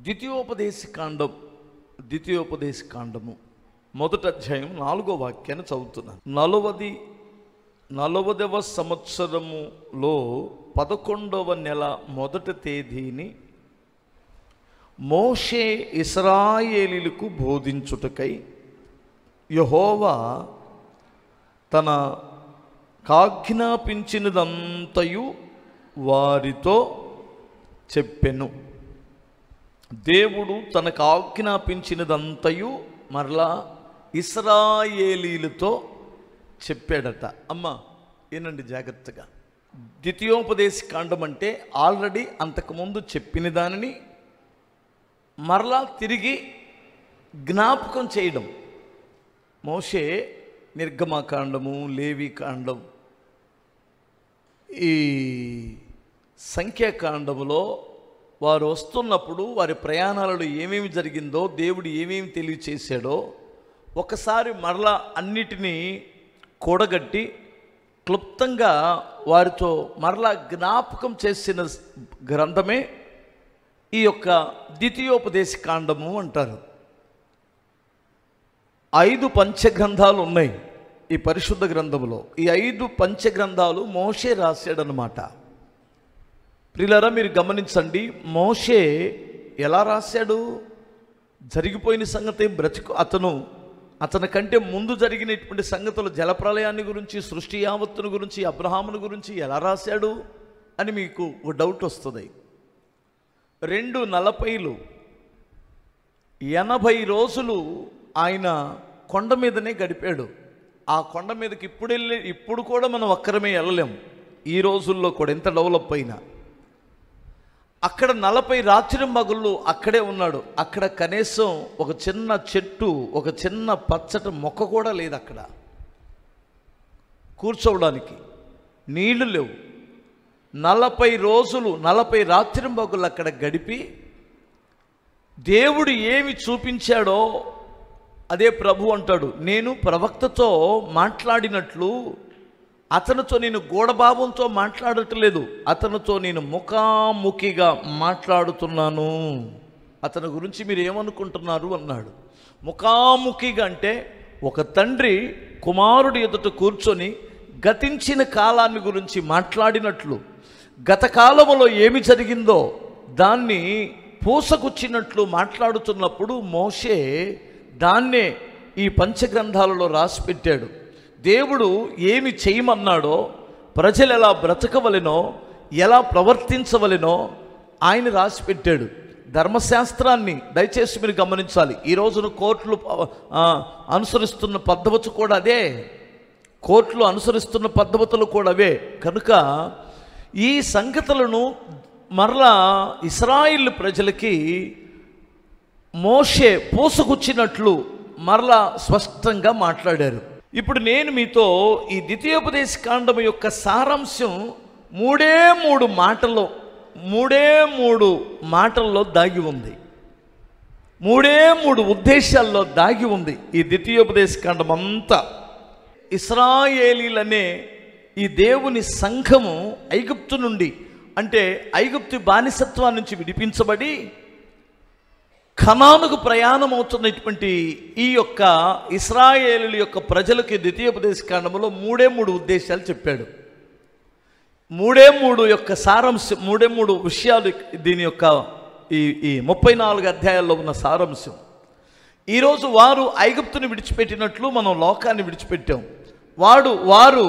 ద్వితీయోపదేశకాండము మొదటి అధ్యాయం 4వ వాక్యాన్ని చదువుతున్నాను. 40వ సంవత్సరములో 11వ నెల మొదటి తేదీని మోషే ఇశ్రాయేలీయులకు బోధించుటకై యెహోవా తన కాజ్ఞాపించినదంతయు వారితో చెప్పెను. దేవుడు తనకు ఆజ్ఞాపించినదంతయు మరలా ఇశ్రాయేలీయులతో చెప్పాడట. అమ్మ ఏనండి జాగ్రత్తగా. ద్వితీయోపదేశకాండం అంటే ఆల్రెడీ అంతకుముందు చెప్పిన దానిని మరలా తిరిగి జ్ఞాపకం చేయడం. మోషే నిర్గమకాండము, లేవీకాండం, ఈ సంఖ్యాకాండములో వారు వస్తున్నప్పుడు వారి ప్రయాణాలలో ఏమేమి జరిగిందో, దేవుడు ఏమేమి తెలియచేశాడో ఒకసారి మరలా అన్నిటినీ కూడగట్టి క్లుప్తంగా వారితో మరలా జ్ఞాపకం చేసిన గ్రంథమే ఈ యొక్క ద్వితీయోపదేశకాండము అంటారు. 5 పంచగ్రంథాలు ఉన్నాయి ఈ పరిశుద్ధ గ్రంథములో. ఈ 5 పంచగ్రంథాలు మోషే రాశాడనమాట. ప్రియులారా, మీరు గమనించండి, మోషే ఎలా రాశాడు? జరిగిపోయిన సంగతి అతని కంటే ముందు జరిగినటువంటి సంగతులు, జలప్రలయాన్ని గురించి, సృష్టి యావత్తును గురించి, అబ్రహామును గురించి ఎలా రాశాడు అని మీకు ఒక డౌట్ వస్తుంది. 240 80 రోజులు ఆయన కొండ మీదనే గడిపాడు. ఆ కొండ మీదకి ఇప్పుడు కూడా మనం ఒక్కరమే వెళ్ళలేం. ఈ రోజుల్లో కూడా ఎంత డెవలప్ అయినా అక్కడ 40 రాత్రింబగళ్ళు అక్కడే ఉన్నాడు. అక్కడ కనీసం ఒక చిన్న చెట్టు, ఒక చిన్న పచ్చటి మొక్క కూడా లేదు. అక్కడ కూర్చోవడానికి నీళ్లు లేవు. 40 రోజులు 40 రాత్రింబగళ్ళు అక్కడ గడిపి దేవుడు ఏమి చూపించాడో అదే ప్రభు అంటాడు, నేను ప్రవక్తతో మాట్లాడినట్లు అతనితో నేను గూఢభావంతో మాట్లాడట్లేదు, అతనితో నేను ముఖాముఖిగా మాట్లాడుతున్నాను. అతని గురించి మీరు ఏమనుకుంటున్నారు అన్నాడు. ముఖాముఖిగా అంటే ఒక తండ్రి కుమారుడి ఎదుట కూర్చొని గతించిన కాలాన్ని గురించి మాట్లాడినట్లు, గత కాలంలో ఏమి జరిగిందో దాన్ని పూసగుచ్చినట్లు మాట్లాడుతున్నప్పుడు మోషే దాన్నే ఈ పంచగ్రంథాలలో రాసిపెట్టాడు. దేవుడు ఏమి చేయమన్నాడో, ప్రజలు ఎలా బ్రతకవలెనో, ఎలా ప్రవర్తించవలెనో ఆయన రాసిపెట్టాడు. ధర్మశాస్త్రాన్ని దయచేసి మీరు గమనించాలి. ఈ రోజున కోర్టులు అనుసరిస్తున్న పద్ధతి కూడా అదే, కోర్టులు అనుసరిస్తున్న పద్ధతులు కూడా అవే. కనుక ఈ సంగతులను మరలా ఇశ్రాయేలు ప్రజలకి మోషే పూసగుచ్చినట్లు మరలా స్పష్టంగా మాట్లాడారు. ఇప్పుడు నేను మీతో ఈ ద్వితీయోపదేశకాండం యొక్క సారాంశం మూడే మూడు మాటల్లో దాగి ఉంది. 3 ఉద్దేశాల్లో దాగి ఉంది ఈ ద్వితీయోపదేశకాండం అంతా. ఇశ్రాయేలీలనే ఈ దేవుని సంఘము ఐగుప్తు నుండి, అంటే ఐగుప్తు బానిసత్వం నుంచి విడిపించబడి కనానుకు ప్రయాణం అవుతున్నటువంటి ఈ యొక్క ఇశ్రాయేలీయుల యొక్క ప్రజలకి ద్వితీయోపదేశకాండంలో 3 ఉద్దేశాలు చెప్పాడు. 3 యొక్క సారాంశం, 3 విషయాలు దీని యొక్క ఈ 34 అధ్యాయాల్లో ఉన్న సారాంశం. ఈరోజు వారు ఐగుప్తుని విడిచిపెట్టినట్లు మనం లోకాన్ని విడిచిపెట్టాం. వారు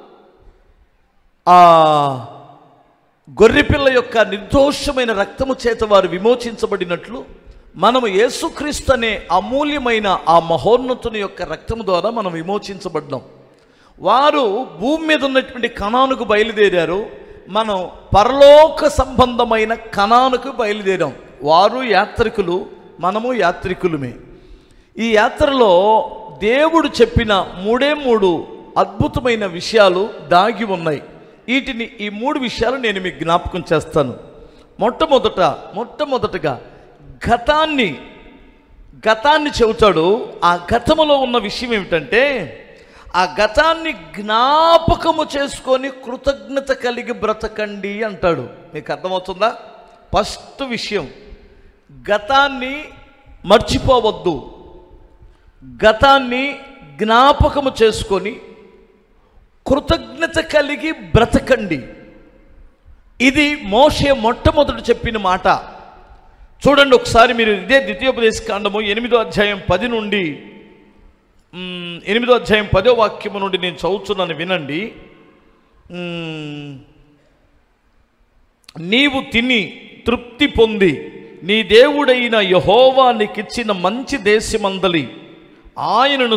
గొర్రెపిల్ల యొక్క నిర్దోషమైన రక్తము చేత వారు విమోచించబడినట్లు మనము యేసుక్రీస్తు అనే అమూల్యమైన ఆ మహోన్నతుని యొక్క రక్తము ద్వారా మనం విమోచించబడ్డాం. వారు భూమి మీద ఉన్నటువంటి కనానుకు బయలుదేరారు, మనం పరలోక సంబంధమైన కనానుకు బయలుదేరాం. వారు యాత్రికులు, మనము యాత్రికులమే. ఈ యాత్రలో దేవుడు చెప్పిన 3 అద్భుతమైన విషయాలు దాగి ఉన్నాయి. ఈ 3 విషయాలు నేను మీకు జ్ఞాపకం చేస్తాను. మొట్టమొదటగా గతాన్ని చెబుతాడు. ఆ గతములో ఉన్న విషయం ఏమిటంటే, ఆ గతాన్ని జ్ఞాపకము చేసుకొని కృతజ్ఞత కలిగి బ్రతకండి అంటాడు. మీకు అర్థమవుతుందా? ఫస్ట్ విషయం, గతాన్ని మర్చిపోవద్దు, గతాన్ని జ్ఞాపకము చేసుకొని కృతజ్ఞత కలిగి బ్రతకండి. ఇది మోషే మొట్టమొదట చెప్పిన మాట. చూడండి ఒకసారి మీరు, ఇదే ద్వితీయోపదేశకాండము 8వ అధ్యాయం 10 నుండి 8వ అధ్యాయం 10వ వాక్యము నుండి నేను చదువుతున్నాను, వినండి. నీవు తిని తృప్తి పొంది నీ దేవుడైన యెహోవా నీకిచ్చిన మంచి దేశమందలి ఆయనను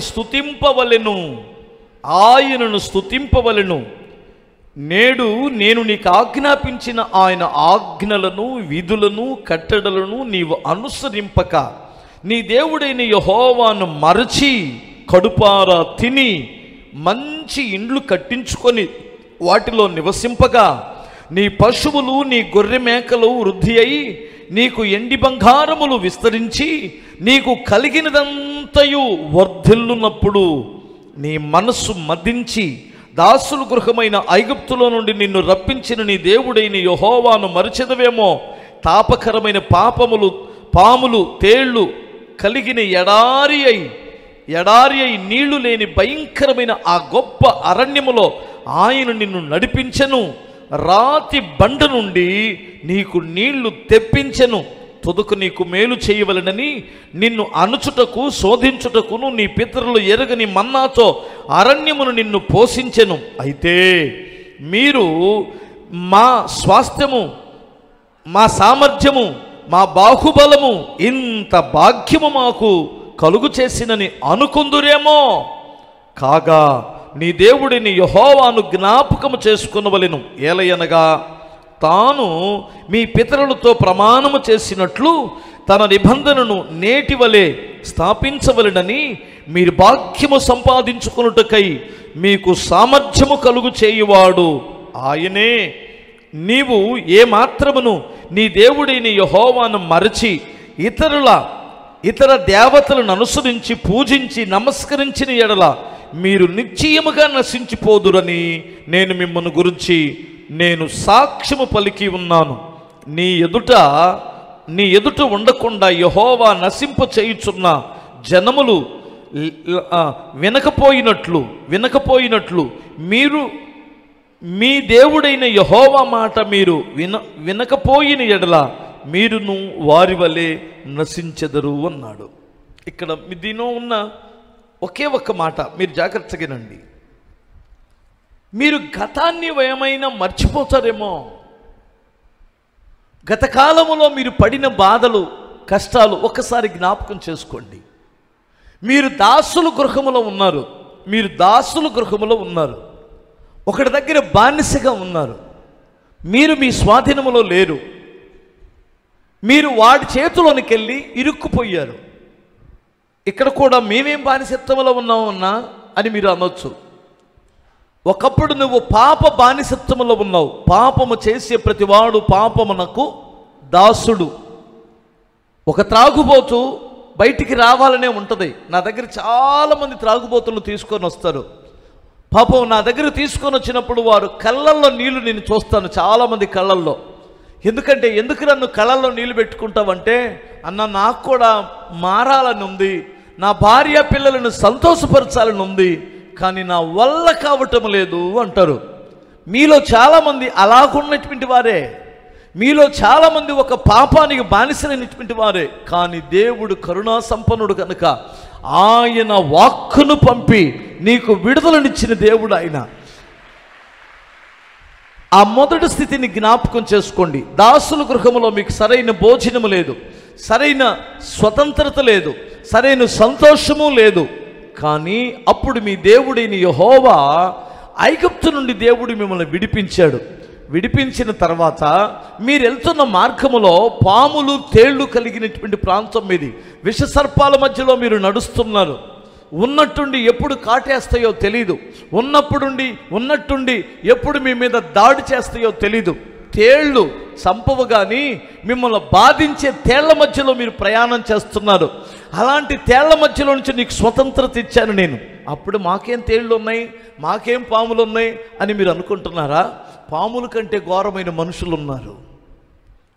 స్తుతింపవలెను. నేడు నేను నీకు ఆజ్ఞాపించిన ఆయన ఆజ్ఞలను, విధులను, కట్టడలను నీవు అనుసరింపక నీ దేవుడైన యెహోవాను మరచి కడుపారా తిని మంచి ఇండ్లు కట్టించుకొని వాటిలో నివసింపగా నీ పశువులు, నీ గొర్రె మేకలు వృద్ధి అయి నీకు ఎండి బంగారములు విస్తరించి నీకు కలిగినదంతయు వర్ధిల్లునప్పుడు నీ మనస్సు మదించి దాసుల గృహమైన ఐగుప్తులో నుండి నిన్ను రప్పించిన నీ దేవుడైన యెహోవాను మరచెదవేమో. తాపకరమైన పాములు, తేళ్లు కలిగిన ఎడారి అయి నీళ్లు లేని భయంకరమైన ఆ గొప్ప అరణ్యములో ఆయన నిన్ను నడిపించెను. రాతి బండ నుండి నీకు నీళ్లు తెప్పించెను. తుదకు నీకు మేలు చేయవలెనని నిన్ను అనుచుటకు శోధించుటకును నీ పితరులు ఎరగని మన్నాతో అరణ్యమును నిన్ను పోషించెను. అయితే మీరు మా స్వాస్థ్యము, మా సామర్థ్యము, మా బాహుబలము, ఇంత భాగ్యము మాకు కలుగు చేసినని అనుకుందురేమో. కాగా నీ దేవుడిని యెహోవాను జ్ఞాపకము చేసుకొనవలెను. ఏలయనగా తాను మీ పితరులతో ప్రమాణము చేసినట్లు తన నిబంధనను నేటి వలె స్థాపించవలెనని మీరు భాగ్యము సంపాదించుకొనుటకై మీకు సామర్థ్యము కలుగు చేయువాడు ఆయనే. నీవు ఏమాత్రమును నీ దేవుడైన యెహోవాను మరచి ఇతర దేవతలను అనుసరించి పూజించి నమస్కరించిన ఎడల మీరు నిశ్చయముగా నశించిపోదురని నేను మిమ్మల్ని గురించి సాక్ష్యము పలికి ఉన్నాను. నీ ఎదుట ఉండకుండా యెహోవా నశింప చేయుచున్న జనములు వినకపోయినట్లు మీరు మీ దేవుడైన యెహోవా మాట మీరు వినకపోయిన ఎడల మీరును వారి వలె నశించెదరు అన్నాడు. ఇక్కడ దీనిలో ఉన్న ఒకే ఒక్క మాట మీరు జాగ్రత్తగానండి. మీరు గతాన్ని ఏమైనా మర్చిపోతారేమో. గత కాలములో మీరు పడిన బాధలు, కష్టాలు ఒక్కసారి జ్ఞాపకం చేసుకోండి. మీరు దాసుల గృహములో ఉన్నారు. ఒకటి దగ్గర బానిసగా ఉన్నారు. మీరు మీ స్వాధీనములో లేరు. మీరు వాడి చేతిలోనికి వెళ్ళి ఇరుక్కుపోయారు. ఇక్కడ కూడా మేమేం బానిసత్వంలో ఉన్నామన్నా అని మీరు అనొచ్చు. ఒకప్పుడు నువ్వు పాప బానిసత్వంలో ఉన్నావు. పాపము చేసే ప్రతివాడు పాపమునకు దాసుడు. ఒక త్రాగుబోతు బయటికి రావాలనే ఉంటుంది. నా దగ్గర చాలామంది త్రాగుబోతులను తీసుకొని వస్తారు. పాపం నా దగ్గర తీసుకొని వచ్చినప్పుడు వారు కళ్ళల్లో నీళ్లు నేను చూస్తాను, చాలామంది కళ్ళల్లో. ఎందుకు నన్ను కళ్ళల్లో నీళ్లు పెట్టుకుంటావంటే, అన్న నాకు కూడా మారాలని ఉంది, నా భార్య పిల్లలను సంతోషపరచాలని ఉంది, కానీ నా వల్ల కావటం లేదు అంటారు. మీలో చాలామంది అలాగున్నటువంటి వారే. మీలో చాలామంది ఒక పాపానికి బానిసలైనటువంటి వారే. కానీ దేవుడు కరుణా సంపన్నుడు కనుక ఆయన వాక్కును పంపి నీకు విడుదలనిచ్చిన దేవుడు ఆయన. ఆ మొదటి స్థితిని జ్ఞాపకం చేసుకోండి. దాసుల గృహములో మీకు సరైన భోజనము లేదు, సరైన స్వతంత్రత లేదు, సరైన సంతోషము లేదు. కానీ అప్పుడు మీ దేవుడైన యెహోవా ఐగుప్తు నుండి దేవుడు మిమ్మల్ని విడిపించిన తర్వాత మీరు వెళ్తున్న మార్గములో పాములు, తేళ్లు కలిగినటువంటి ప్రాంతం మీది. విషసర్పాల మధ్యలో మీరు నడుస్తున్నారు. ఉన్నట్టుండి ఎప్పుడు కాటేస్తాయో తెలీదు. ఉన్నట్టుండి ఎప్పుడు మీ మీద దాడి చేస్తాయో తెలీదు. తేళ్లు చంపవు కానీ మిమ్మల్ని బాధించే తేళ్ల మధ్యలో మీరు ప్రయాణం చేస్తున్నారు. అలాంటి తేళ్ల మధ్యలో నుంచి నీకు స్వతంత్రత ఇచ్చాను నేను. అప్పుడు మాకేం తేళ్లు ఉన్నాయి, మాకేం పాములు ఉన్నాయి అని మీరు అనుకుంటున్నారా? పాముల కంటే ఘోరమైన మనుషులు ఉన్నారు.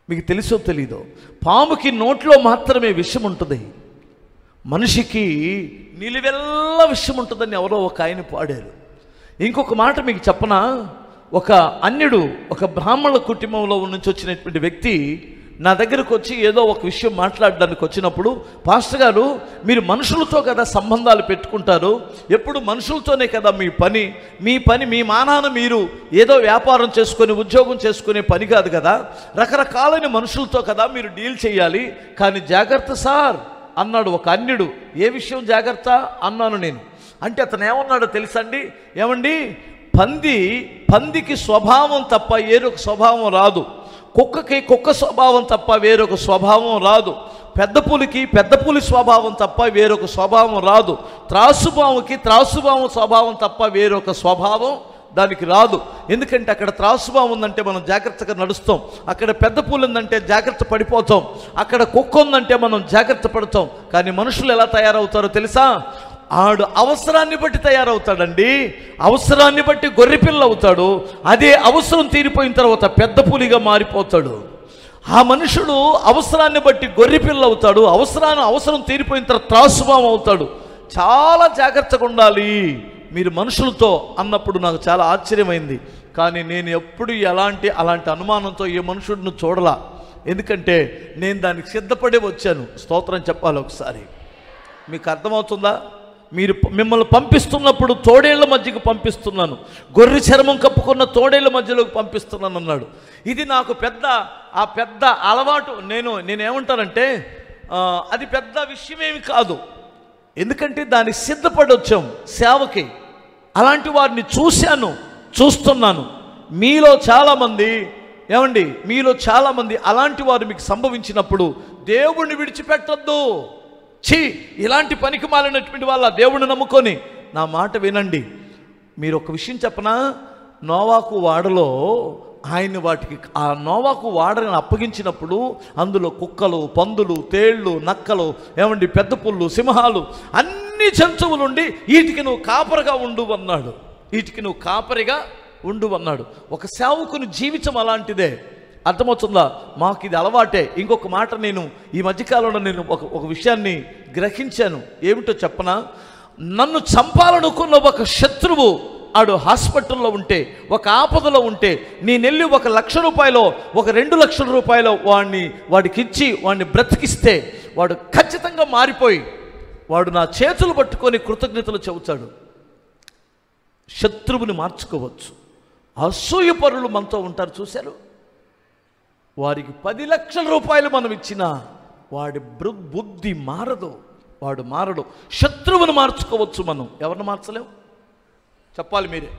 మీకు తెలుసో తెలీదో, పాముకి నోట్లో మాత్రమే విషం ఉంటుంది, మనిషికి నిలువెల్ల విషయం ఉంటుందని ఎవరో ఒక ఆయన పాడారు. ఇంకొక మాట మీకు చెప్పనా, ఒక అన్యుడు, ఒక బ్రాహ్మణ కుటుంబంలో నుంచి వచ్చినటువంటి వ్యక్తి నా దగ్గరకు వచ్చి ఏదో ఒక విషయం మాట్లాడడానికి వచ్చినప్పుడు, పాస్టర్ గారు మీరు మనుషులతో కదా సంబంధాలు పెట్టుకుంటారు, ఎప్పుడు మనుషులతోనే కదా మీ పని మీ మానాన మీరు ఏదో వ్యాపారం చేసుకొని ఉద్యోగం చేసుకునే పని కాదు కదా, రకరకాలైన మనుషులతో కదా మీరు డీల్ చేయాలి, కానీ జాగ్రత్త సార్ అన్నాడు ఒక అన్యుడు. ఏ విషయం జాగ్రత్త అన్నాను నేను. అంటే అతను ఏమన్నాడో తెలుసండి, ఏమండి పందికి స్వభావం తప్ప వేరొక స్వభావం రాదు, కుక్కకి కుక్క స్వభావం తప్ప వేరొక స్వభావం రాదు, పెద్ద పులి స్వభావం తప్ప వేరొక స్వభావం రాదు, త్రాసుపాముకి త్రాసుపాము స్వభావం తప్ప వేరొక స్వభావం దానికి రాదు. ఎందుకంటే అక్కడ త్రాసుపాము ఉందంటే మనం జాగ్రత్తగా నడుస్తాం, అక్కడ పెద్ద పులి ఉందంటే జాగ్రత్త పడిపోతాం, అక్కడ కుక్క ఉందంటే మనం జాగ్రత్త పడతాం. కానీ మనుషులు ఎలా తయారవుతారో తెలుసా, ఆడు అవసరాన్ని బట్టి తయారవుతాడండి. అవసరాన్ని బట్టి గొర్రెపిల్ల అవుతాడు, అదే అవసరం తీరిపోయిన తర్వాత పెద్ద పులిగా మారిపోతాడు. ఆ మనుషుడు అవసరాన్ని బట్టి గొర్రెపిల్ల అవుతాడు, అవసరం తీరిపోయిన తర్వాత త్రాసుపాము అవుతాడు. చాలా జాగ్రత్తగా ఉండాలి మీరు మనుషులతో అన్నప్పుడు నాకు చాలా ఆశ్చర్యమైంది. కానీ నేను ఎప్పుడు అలాంటి అనుమానంతో ఏ మనుషుడిని చూడలా, ఎందుకంటే నేను దానికి సిద్ధపడే వచ్చాను. స్తోత్రం చెప్పాలి ఒకసారి. మీకు అర్థమవుతుందా? మిమ్మల్ని పంపిస్తున్నప్పుడు తోడేళ్ల మధ్యకు పంపిస్తున్నాను, గొర్రె చర్మం కప్పుకున్న తోడేళ్ల మధ్యలోకి పంపిస్తున్నాను అన్నాడు. ఇది నాకు పెద్ద అలవాటు. నేనేమంటానంటే అది పెద్ద విషయమేమి కాదు, ఎందుకంటే దానికి సిద్ధపడి వచ్చాం సేవకి. అలాంటి వారిని చూస్తున్నాను. మీలో చాలామంది అలాంటి వారు మీకు సంభవించినప్పుడు దేవుణ్ణి విడిచిపెట్టొద్దు. ఇలాంటి పనికి మాలినటువంటి వాళ్ళ దేవుణ్ణి నమ్ముకొని నా మాట వినండి. మీరు ఒక విషయం చెప్పనా, నోవాకు వాడలో ఆ నోవాకు వాడని అప్పగించినప్పుడు అందులో కుక్కలు, పందులు, తేళ్ళు, నక్కలు, పెద్ద పుళ్ళు, సింహాలు, అన్ని జంతువులు ఉండి వీటికి నువ్వు కాపరిగా ఉండు అన్నాడు. ఒక సేవకుని జీవితం అలాంటిదే. అర్థమవుతుందా? మాకు ఇది అలవాటే. ఇంకొక మాట, నేను ఈ మధ్యకాలంలో ఒక విషయాన్ని గ్రహించాను. ఏమిటో చెప్పనా, నన్ను చంపాలనుకున్న ఒక శత్రువు ఆడు హాస్పిటల్లో ఉంటే, ఒక ఆపదలో ఉంటే, నేనెళ్ళి 1 లక్ష రూపాయలు, 2 లక్షల రూపాయలు వాడికి ఇచ్చి వాడిని బ్రతికిస్తే వాడు ఖచ్చితంగా మారిపోయి వాడు నా చేతులు పట్టుకొని కృతజ్ఞతలు చెబుతాడు. శత్రువుని మార్చుకోవచ్చు. అసూయపరులు మనతో ఉంటారు, చూశారు? వారికి 10 లక్షల రూపాయలు మనం ఇచ్చినా వాడి బుద్ధి మారదు, వాడు మారడు. శత్రువుని మార్చుకోవచ్చు మనం, ఎవరిని మార్చలేం? చెప్పాలి మీరే.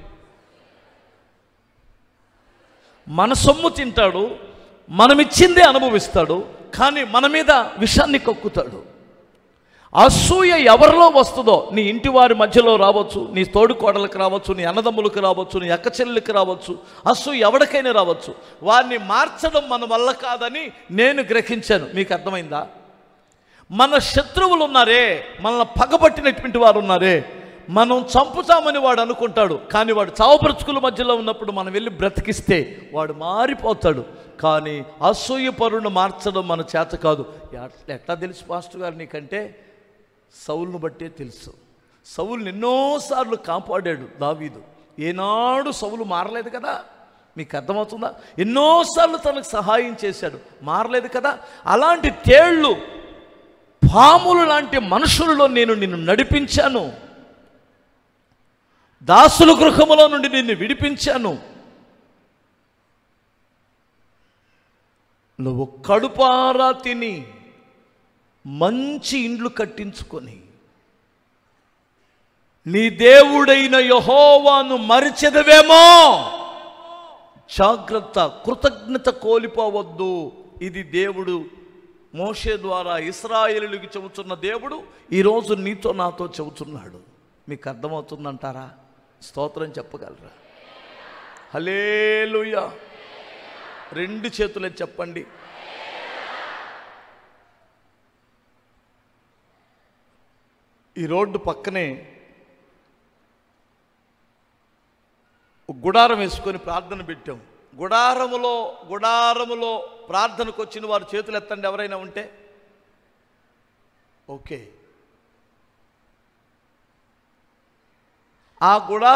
మన సొమ్ము తింటాడు, మనమిచ్చిందే అనుభవిస్తాడు, కానీ మన మీద విషాన్ని కక్కుతాడు. అసూయ ఎవరిలో వస్తుందో, నీ ఇంటి వారి మధ్యలో రావచ్చు, నీ తోడుకోడలకు రావచ్చు, నీ అన్నదమ్ములకు రావచ్చు, నీ అక్క చెల్లెలకు రావచ్చు, అసూయ ఎవరికైనా రావచ్చు. వారిని మార్చడం మన వల్ల కాదని నేను గ్రహించాను. మీకు అర్థమైందా? మన శత్రువులు ఉన్నారే, మనల్ని పగబట్టినటువంటి వారు ఉన్నారే, మనం చంపుతామని వాడు అనుకుంటాడు, కానీ వాడు చావుబ్రతుకుల మధ్యలో ఉన్నప్పుడు మనం వెళ్ళి బ్రతికిస్తే వాడు మారిపోతాడు. కానీ అసూయపరుని మార్చడం మన చేత కాదు. ఎట్లా తెలుసు పాస్టర్ గారు నీకంటే? సౌలును బట్టే తెలుసు. సౌలుని ఎన్నోసార్లు కాపాడాడు దావీదు. ఏనాడు సౌలు మారలేదు కదా. మీకు అర్థమవుతుందా? ఎన్నోసార్లు తనకు సహాయం చేశాడు, మారలేదు కదా. అలాంటి తేళ్ళు, పాములు లాంటి మనుషులలో నేను నిన్ను నడిపించాను, దాసుల గృహములో నుండి నిన్ను విడిపించాను. నువ్వు కడుపారా తిని మంచి ఇండ్లు కట్టించుకొని నీ దేవుడైన యెహోవాను మరిచెదవేమో. జాగ్రత్త, కృతజ్ఞత కోల్పోవద్దు. ఇది దేవుడు మోషే ద్వారా ఇశ్రాయేలుకి చెబుతున్న దేవుడు ఈరోజు నీతో నాతో చెబుతున్నాడు. మీకు అర్థమవుతుందంటారా? స్తోత్రం చెప్పగలరా? హల్లెలూయా. 2 చేతులే చెప్పండి. ఈ రోడ్డు పక్కనే గుడారం వేసుకొని ప్రార్థన పెట్టాం. గుడారములో ప్రార్థనకు వచ్చిన వారు చేతులు ఎత్తండి ఎవరైనా ఉంటే. ఓకే, ఆ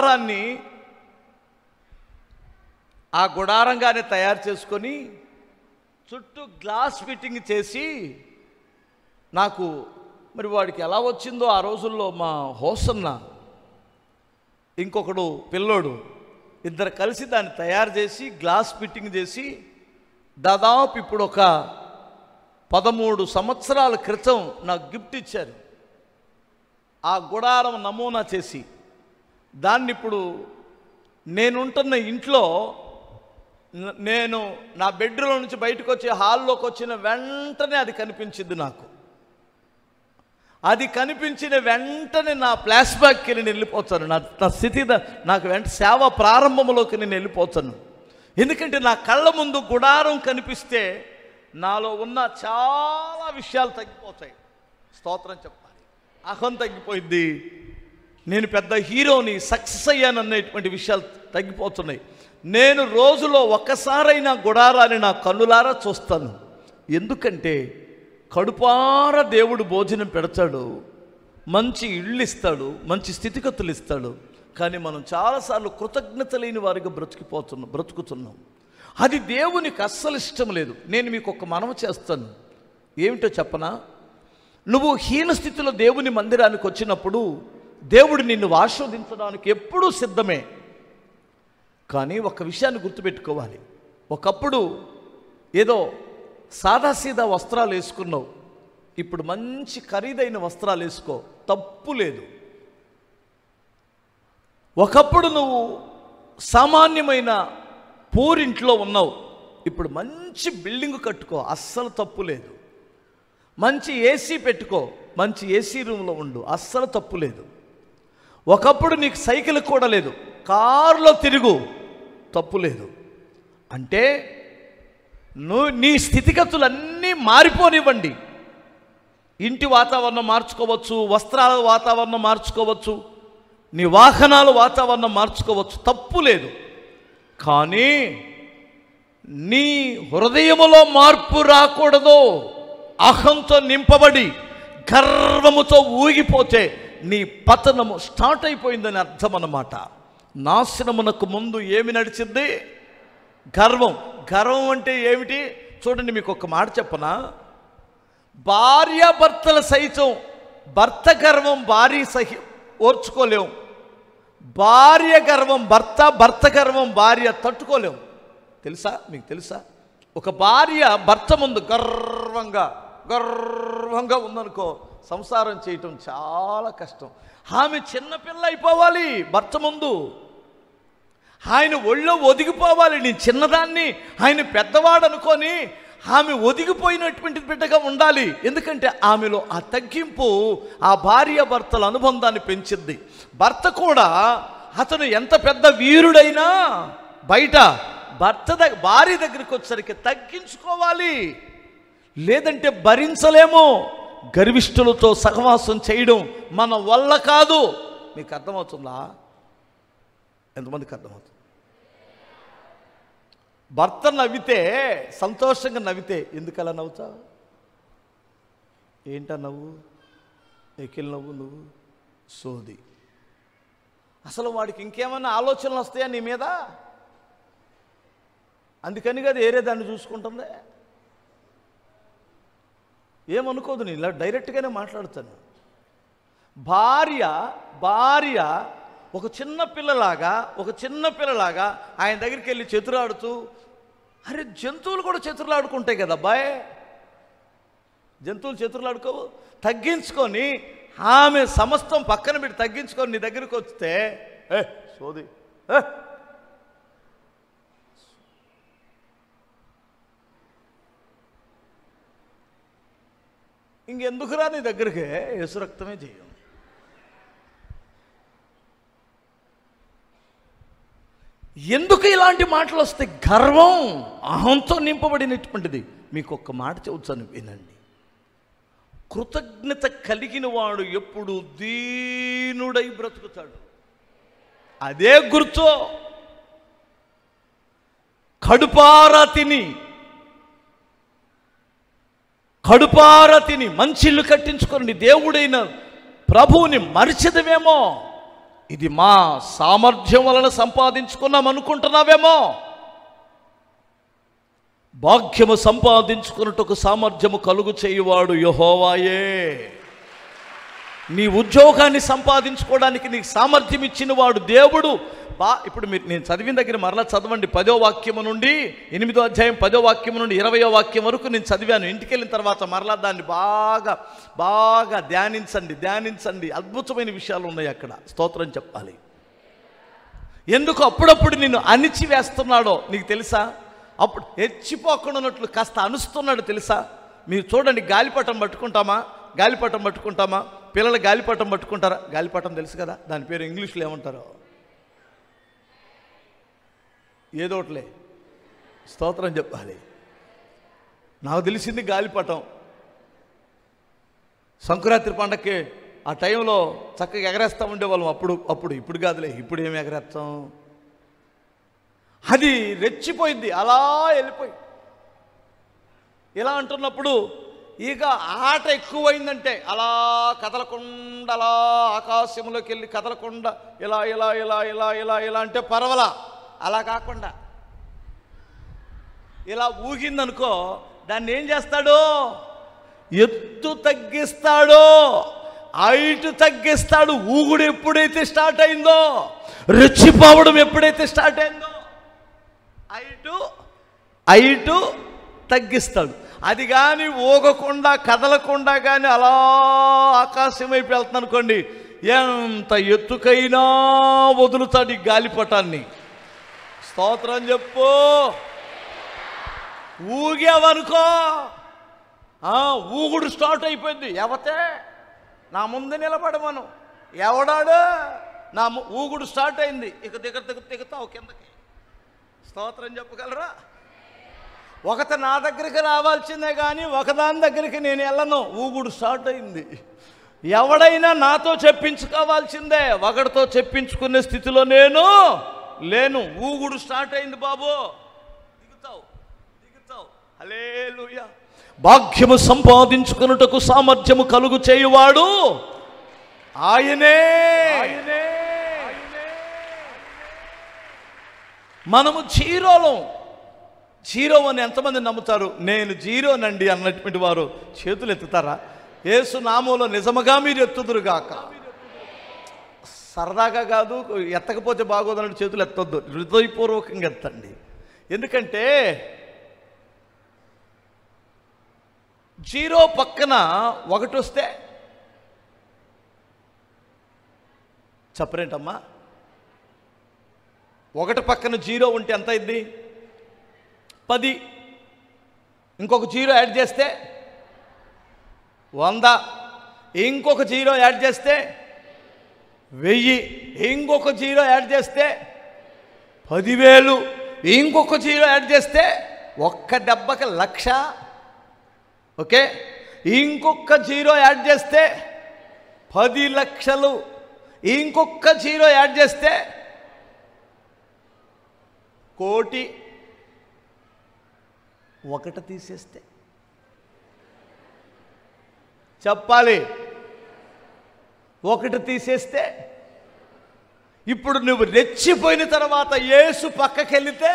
గుడారంగానే తయారు చేసుకొని చుట్టూ గ్లాస్ ఫిట్టింగ్ చేసి, నాకు మరి వాడికి ఎలా వచ్చిందో ఆ రోజుల్లో మా హోసన్న ఇంకొకడు పిల్లోడు ఇద్దరు కలిసి దాన్ని తయారు చేసి గ్లాస్ ఫిట్టింగ్ చేసి దాదాపు ఇప్పుడు ఒక 13 సంవత్సరాల క్రితం నాకు గిఫ్ట్ ఇచ్చారు. ఆ గుడారం నమూనా చేసి దాన్ని ఇప్పుడు నేనుంటున్న ఇంట్లో నేను నా బెడ్రూమ్ నుంచి బయటకు వచ్చి హాల్లోకి వచ్చిన వెంటనే అది కనిపించింది నాకు. అది కనిపించిన వెంటనే నా ఫ్లాష్ బ్యాక్కి నేను వెళ్ళిపోతాను. నా స్థితి నాకు సేవ ప్రారంభంలోకి నేను వెళ్ళిపోతాను. ఎందుకంటే నా కళ్ళ ముందు గుడారం కనిపిస్తే నాలో ఉన్న చాలా విషయాలు తగ్గిపోతాయి. స్తోత్రం చెప్పాలి. అహం తగ్గిపోయింది. నేను పెద్ద హీరోని, సక్సెస్ అయ్యాననేటువంటి విషయాలు తగ్గిపోతున్నాయి. నేను రోజులో ఒక్కసారైనా గుడారాన్ని నా కన్నులారా చూస్తాను. ఎందుకంటే కడుపార దేవుడు భోజనం పెడతాడు, మంచి ఇళ్ళు ఇస్తాడు, మంచి స్థితిగతులు ఇస్తాడు. కానీ మనం చాలాసార్లు కృతజ్ఞత లేని వారిగా బ్రతుకుతున్నాం. అది దేవునికి అస్సలు ఇష్టం లేదు. నేను మీకు ఒక మనవి చేస్తాను. ఏమిటో చెప్పనా? నువ్వు హీన స్థితిలో దేవుని మందిరానికి వచ్చినప్పుడు దేవుడు నిన్ను ఆశీర్వదించడానికి ఎప్పుడూ సిద్ధమే. కానీ ఒక విషయాన్ని గుర్తుపెట్టుకోవాలి. ఒకప్పుడు ఏదో సాదాసీదా వస్త్రాలు వేసుకున్నావు, ఇప్పుడు మంచి ఖరీదైన వస్త్రాలు వేసుకో, తప్పు లేదు. ఒకప్పుడు నువ్వు సామాన్యమైన పూరింట్లో ఉన్నావు, ఇప్పుడు మంచి బిల్డింగ్ కట్టుకో, అస్సలు తప్పు లేదు. మంచి ఏసీ పెట్టుకో, మంచి ఏసీ రూమ్లో ఉండు, అస్సలు తప్పు లేదు. ఒకప్పుడు నీకు సైకిల్ కూడా లేదు, కారులో తిరుగు, తప్పు లేదు. అంటే నీ స్థితిగతులన్నీ మారిపోనివ్వండి. ఇంటి వాతావరణం మార్చుకోవచ్చు, వస్త్రాల వాతావరణం మార్చుకోవచ్చు, నీ వాహనాల వాతావరణం మార్చుకోవచ్చు, తప్పు లేదు. కానీ నీ హృదయములో మార్పు రాకూడదు. అహంతో నింపబడి గర్వముతో ఊగిపోతే నీ పతనము స్టార్ట్ అయిపోయిందని అర్థం అన్నమాట. నాశనమునకు ముందు ఏమి నడిచింది? గర్వం. గర్వం అంటే ఏమిటి? చూడండి, మీకు ఒక మాట చెప్పనా? భార్యాభర్తల సైతం భర్త గర్వం భార్య ఓర్చుకోలేము, భార్య గర్వం భర్త గర్వం భార్య తట్టుకోలేము. తెలుసా? మీకు తెలుసా? ఒక భార్య భర్త ముందు గర్వంగా ఉందనుకో, సంసారం చేయటం చాలా కష్టం. ఆమె చిన్నపిల్ల అయిపోవాలి భర్త ముందు, ఆయన ఒళ్ళో ఒదిగిపోవాలి. నేను చిన్నదాన్ని, ఆయన పెద్దవాడు అనుకొని ఆమె ఒదిగిపోయినటువంటి బిడ్డగా ఉండాలి. ఎందుకంటే ఆమెలో ఆ తగ్గింపు ఆ భార్యాభర్తల అనుబంధాన్ని పెంచింది. భర్త కూడా అతను ఎంత పెద్ద వీరుడైనా బయట భార్య దగ్గరికి వచ్చేసరికి తగ్గించుకోవాలి, లేదంటే భరించలేము. గర్విష్ఠులతో సహవాసం చేయడం మన వల్ల కాదు. మీకు అర్థమవుతుందా? ఎంతమందికి అర్థమవుతుంది? భర్త నవ్వితే, సంతోషంగా నవ్వితే, ఎందుకలా నవ్వుతావు? ఏంటా నవ్వు? ఎక్కిల్ నవ్వు నువ్వు, సోది. అసలు వాడికి ఇంకేమైనా ఆలోచనలు వస్తాయా నీ మీద? అందుకని కదా ఏరే దాన్ని చూసుకుంటుంది. ఏమనుకోదు, నేను ఇలా డైరెక్ట్గానే మాట్లాడుతాను. భార్య ఒక చిన్న పిల్లలాగా ఆయన దగ్గరికి వెళ్ళి చతురాడుతూ, అరే జంతువులు కూడా చతురులాడుకుంటాయి కదా అబ్బాయి, జంతువులు చతురులాడుకోవు. తగ్గించుకొని ఆమె సమస్తం పక్కన పెట్టి తగ్గించుకొని నీ దగ్గరికి వస్తే సోది, ఇంకెందుకురా నీ దగ్గరికి, యేసు రక్తమే చేయం. ఎందుకు ఇలాంటి మాటలు వస్తాయి? గర్వం, అహంతో నింపబడినటువంటిది. మీకు ఒక్క మాట చెబుతాను, వినండి. కృతజ్ఞత కలిగిన వాడు ఎప్పుడు దీనుడై బ్రతుకుతాడు. అదే గుర్తు. కడుపారా తిని మంచిళ్ళు కట్టించుకొని దేవుడైన ప్రభువుని మరిచెదవేమో. ఇది మా సామర్థ్యం వలన సంపాదించుకున్నాం అనుకుంటున్నావేమో. భాగ్యము సంపాదించుకున్నట్టుకు సామర్థ్యము కలుగు చేయువాడు యెహోవాయే. నీ ఉద్యోగాన్ని సంపాదించుకోవడానికి నీకు సామర్థ్యం ఇచ్చిన వాడు దేవుడు. ఇప్పుడు మీరు నేను చదివిన దగ్గర మరలా చదవండి. 10వ వాక్యము నుండి 8వ అధ్యాయం 10వ వాక్యము నుండి 20వ వాక్యం వరకు నేను చదివాను. ఇంటికి వెళ్ళిన తర్వాత మరలా దాన్ని బాగా ధ్యానించండి. అద్భుతమైన విషయాలు ఉన్నాయి అక్కడ. స్తోత్రం చెప్పాలి. ఎందుకు అప్పుడప్పుడు నిన్ను అణిచి వేస్తున్నాడో నీకు తెలుసా? అప్పుడు హెచ్చిపోకుండా ఉన్నట్లు కాస్త అణుస్తున్నాడు తెలుసా? మీరు చూడండి, గాలిపటం పట్టుకుంటామా? పిల్లలు గాలిపటం పట్టుకుంటారా? గాలిపటం తెలుసు కదా, దాని పేరు ఇంగ్లీష్లో ఏమంటారో ఏదోట్లే. స్తోత్రం చెప్పాలి. నాకు తెలిసింది గాలిపటం. సంక్రాంతి పండగకి ఆ టైంలో చక్కగా ఎగరేస్తూ ఉండేవాళ్ళం. ఇప్పుడు కాదులే, ఇప్పుడు ఏమి ఎగరేస్తాం? అది రెచ్చిపోయింది, అలా వెళ్ళిపోయి ఇలా అంటున్నప్పుడు ఇక ఆట ఎక్కువైందంటే అలా కదలకుండా, అలా ఆకాశంలోకి వెళ్ళి కదలకుండా ఇలా ఇలా ఇలా ఇలా ఇలా ఇలా అంటే పర్వాలా. అలా కాకుండా ఇలా ఊగిందనుకో, దాన్ని ఏం చేస్తాడు? ఎత్తు తగ్గిస్తాడు, హైట్ తగ్గిస్తాడు. ఊగుడు ఎప్పుడైతే స్టార్ట్ అయిందో, రెచ్చిపోవడం ఎప్పుడైతే స్టార్ట్ అయిందో, హైటు తగ్గిస్తాడు. అది కానీ ఊగకుండా కదలకుండా కానీ అలా ఆకాశం వైపు వెళ్తుంది అనుకోండి, ఎంత ఎత్తుకైనా వదులుతాడు ఈ గాలిపటాన్ని. స్తోత్రం చెప్పు. ఊగావనుకో, ఊగుడు స్టార్ట్ అయిపోయింది. ఎవతే నా ముందు నిలబడమను, ఎవడాడు నా ఊగుడు స్టార్ట్ అయింది. ఇక దిగుతావు కిందకి. స్తోత్రం చెప్పగలరా? ఒకటి నా దగ్గరికి రావాల్సిందే కానీ ఒకదాని దగ్గరికి నేను వెళ్ళను. ఊగుడు స్టార్ట్ అయింది. ఎవడైనా నాతో చెప్పించుకోవాల్సిందే, ఒకడితో చెప్పించుకునే స్థితిలో నేను లేను. ఊగుడు స్టార్ట్ అయింది బాబు, దిగుతావు. హల్లెలూయా. భాగ్యము సంపాదించుకున్నటకు సామర్థ్యము కలుగు చేయువాడు ఆయనే. మనము జీరో అని ఎంతమంది నమ్ముతారు? నేను జీరోనండి అన్నటువంటి వారు చేతులు ఎత్తుతారా? యేసు నామములో నిజముగా మీరు ఎత్తుదురుగాక. సరదాగా కాదు, ఎత్తకపోతే బాగోదన్నట్టు చేతులు ఎత్తొద్దు, హృదయపూర్వకంగా ఎత్తండి. ఎందుకంటే జీరో పక్కన ఒకటి వస్తే చెప్పరేంటమ్మా? ఒకటి పక్కన జీరో ఉంటే ఎంత అయింది? 10. ఇంకొక జీరో యాడ్ చేస్తే 100. ఇంకొక జీరో యాడ్ చేస్తే 1000. ఇంకొక జీరో యాడ్ చేస్తే 10,000. ఇంకొక జీరో యాడ్ చేస్తే ఒక్క దెబ్బకి 1,00,000. ఓకే, ఇంకొక జీరో యాడ్ చేస్తే 10 లక్షలు. ఇంకొక జీరో యాడ్ చేస్తే 1,00,00,000. ఒకటి తీసేస్తే చెప్పాలి, ఒకటి తీసేస్తే ఇప్పుడు నువ్వు రెచ్చిపోయిన తర్వాత యేసు పక్కకెళ్తే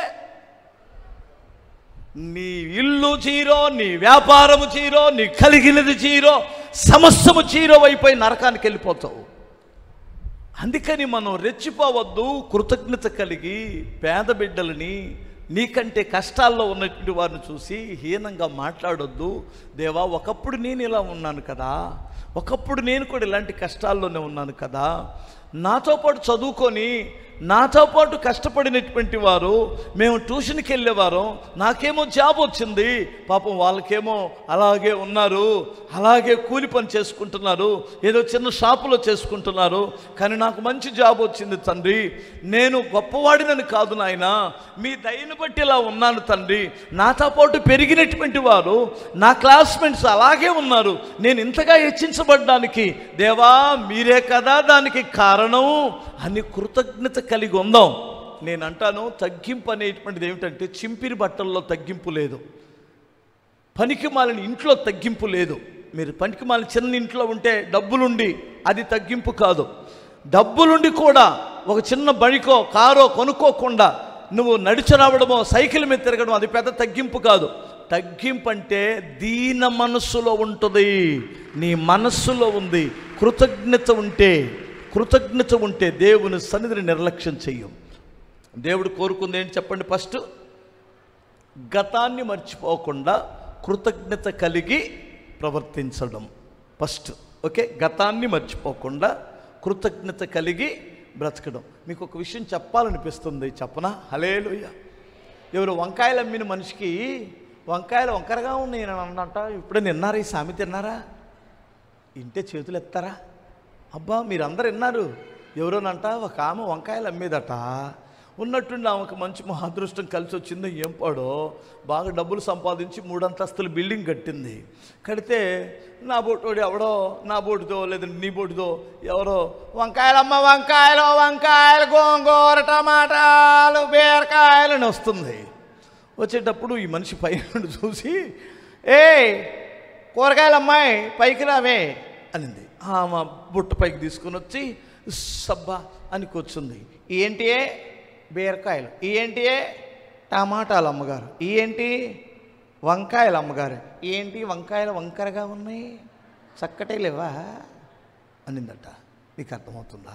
నీ ఇల్లు జీరో, నీ వ్యాపారము జీరో, నీ కలిగినది జీరో, సమస్తము జీరో అయిపోయి నరకానికి వెళ్ళిపోతావు. అందుకని మనం రెచ్చిపోవద్దు. కృతజ్ఞత కలిగి పేద బిడ్డలని, నీకంటే కష్టాల్లో ఉన్నటువంటి వారిని చూసి హీనంగా మాట్లాడొద్దు. దేవా, ఒకప్పుడు నేను ఇలా ఉన్నాను కదా, ఒకప్పుడు నేను కూడా ఇలాంటి కష్టాల్లోనే ఉన్నాను కదా, నాతో పాటు చదువుకొని నాతో పాటు కష్టపడినటువంటి వారు, మేము ట్యూషన్కి వెళ్ళేవారు, నాకేమో జాబ్ వచ్చింది, పాపం వాళ్ళకేమో అలాగే ఉన్నారు, అలాగే కూలి పని చేసుకుంటున్నారు, ఏదో చిన్న షాపులో చేసుకుంటున్నారు, కానీ నాకు మంచి జాబ్ వచ్చింది తండ్రి, నేను గొప్పవాడినని కాదు నాయన, మీ దయను బట్టి ఇలా ఉన్నాను తండ్రి, నాతో పాటు పెరిగినటువంటి వారు నా క్లాస్మేట్స్ అలాగే ఉన్నారు, నేను ఇంతగా హెచ్చించబడ్డానికి దేవా మీరే కదా దానికి కారణం అని కృతజ్ఞత కలిగి ఉందాం. నేను అంటాను, తగ్గింపు అనేటువంటిది ఏమిటంటే చింపిరి బట్టల్లో తగ్గింపు లేదు, పనికి మాలిన ఇంట్లో తగ్గింపు లేదు. మీరు పనికి మాలిన చిన్న ఇంట్లో ఉంటే డబ్బులుండి అది తగ్గింపు కాదు. డబ్బులుండి కూడా ఒక చిన్న బైకో కారో కొనుక్కోకుండా నువ్వు నడిచి రావడమో సైకిల్ మీద తిరగడం అది పెద్ద తగ్గింపు కాదు. తగ్గింపు అంటే దీన మనస్సులో ఉంటుంది, నీ మనస్సులో ఉంది. కృతజ్ఞత ఉంటే దేవుని సన్నిధిని నిర్లక్ష్యం చెయ్యం. దేవుడు కోరుకుంది ఏంటి చెప్పండి? ఫస్ట్ గతాన్ని మర్చిపోకుండా కృతజ్ఞత కలిగి ప్రవర్తించడం ఫస్ట్. ఓకే, గతాన్ని మర్చిపోకుండా కృతజ్ఞత కలిగి బ్రతకడం. మీకు ఒక విషయం చెప్పాలనిపిస్తుంది, చెప్పనా? హల్లెలూయా. ఎవరు వంకాయలు అమ్మిన మనిషికి వంకాయలు వంకరగా ఉన్నాయి అని అన్నట. ఇప్పుడే విన్నారా ఈ సామెత? తిన్నారా? ఇంటే చేతులు ఎత్తారా? అబ్బా మీరందరూ విన్నారు. ఎవరోనంట ఒక ఆమె వంకాయలు అమ్మేదట. ఉన్నట్టుండి ఆమెకు మంచి అదృష్టం కలిసి వచ్చిందో ఏం పాడో, బాగా డబ్బులు సంపాదించి 3 అంతస్తుల బిల్డింగ్ కట్టింది. కడితే నా బోటోడు ఎవడో, నా బోటుదో లేదంటే నీ బోటుదో ఎవరో వంకాయలమ్మ వంకాయలు గోంగూర టమాటాలు బీరకాయలు అని వస్తుంది. వచ్చేటప్పుడు ఈ మనిషి పై నుండి చూసి, ఏ కూరగాయలమ్మాయి పైకి రావే అనింది. ఆమె బుట్ట పైకి తీసుకొని వచ్చి సబ్బా అని కూర్చుంది. ఏంటి? బీరకాయలు. ఏంటి? టమాటాలు అమ్మగారు. ఏంటి? వంకాయలు అమ్మగారు. ఏంటి? వంకాయలు వంకరగా ఉన్నాయి, చక్కటే లేవా అనిందట. నీకు అర్థమవుతుందా?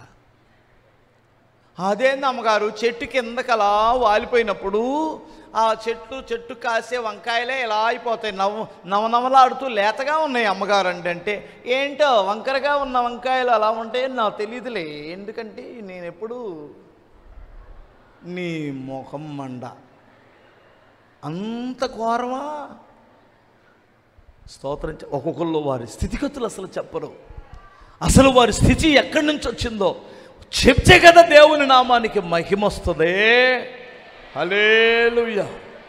అదేంది అమ్మగారు, చెట్టు కిందకలా వాలిపోయినప్పుడు ఆ చెట్టు కాసే వంకాయలే ఇలా అయిపోతాయి, నవనవలాడుతూ లేతగా ఉన్నాయి అమ్మగారు అంటే ఏంటో వంకరగా ఉన్న వంకాయలు అలా ఉంటాయని నాకు తెలియదులే, ఎందుకంటే నేను ఎప్పుడు నీ ముఖం మండ అంత ఘోరమా? స్తోత్రం. ఒక్కొక్కళ్ళు వారి స్థితిగతులు అసలు చెప్పరు. అసలు వారి స్థితి ఎక్కడి నుంచి వచ్చిందో చెప్తే కదా దేవుని నామానికి మహిమ వస్తుంది. హల్లెలూయా.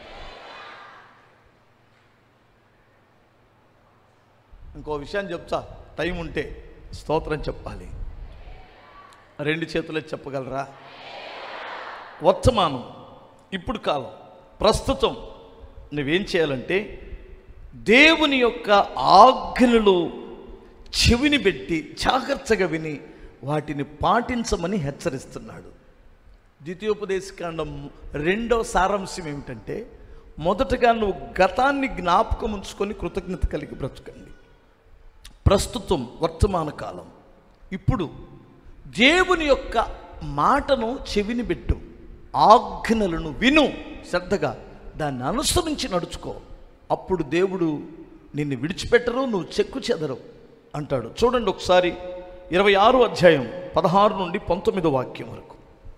ఇంకో విషయాన్ని చెప్తా, టైం ఉంటే. స్తోత్రం చెప్పాలి. 2 చేతులే చెప్పగలరా? వర్తమానం, ఇప్పుడు కాలం, ప్రస్తుతం నువ్వేం చేయాలంటే దేవుని యొక్క ఆజ్ఞలు చెవిని పెట్టి జాగ్రత్తగా విని వాటిని పాటించమని హెచ్చరిస్తున్నాడు. ద్వితీయోపదేశకాండం 2వ సారాంశం ఏమిటంటే, మొదటగా నువ్వు గతాన్ని జ్ఞాపకం ఉంచుకొని కృతజ్ఞత కలిగి బ్రతకండి. ప్రస్తుతం వర్తమాన కాలం. ఇప్పుడు దేవుని యొక్క మాటను చెవిని పెట్టు, ఆజ్ఞలను విను, శ్రద్ధగా దాన్ని అనుసరించి నడుచుకో. అప్పుడు దేవుడు నిన్ను విడిచిపెట్టరు, నువ్వు చెక్కు చెదరు అంటాడు. చూడండి ఒకసారి 26వ అధ్యాయం 16 నుండి 19వ వాక్యం వరకు.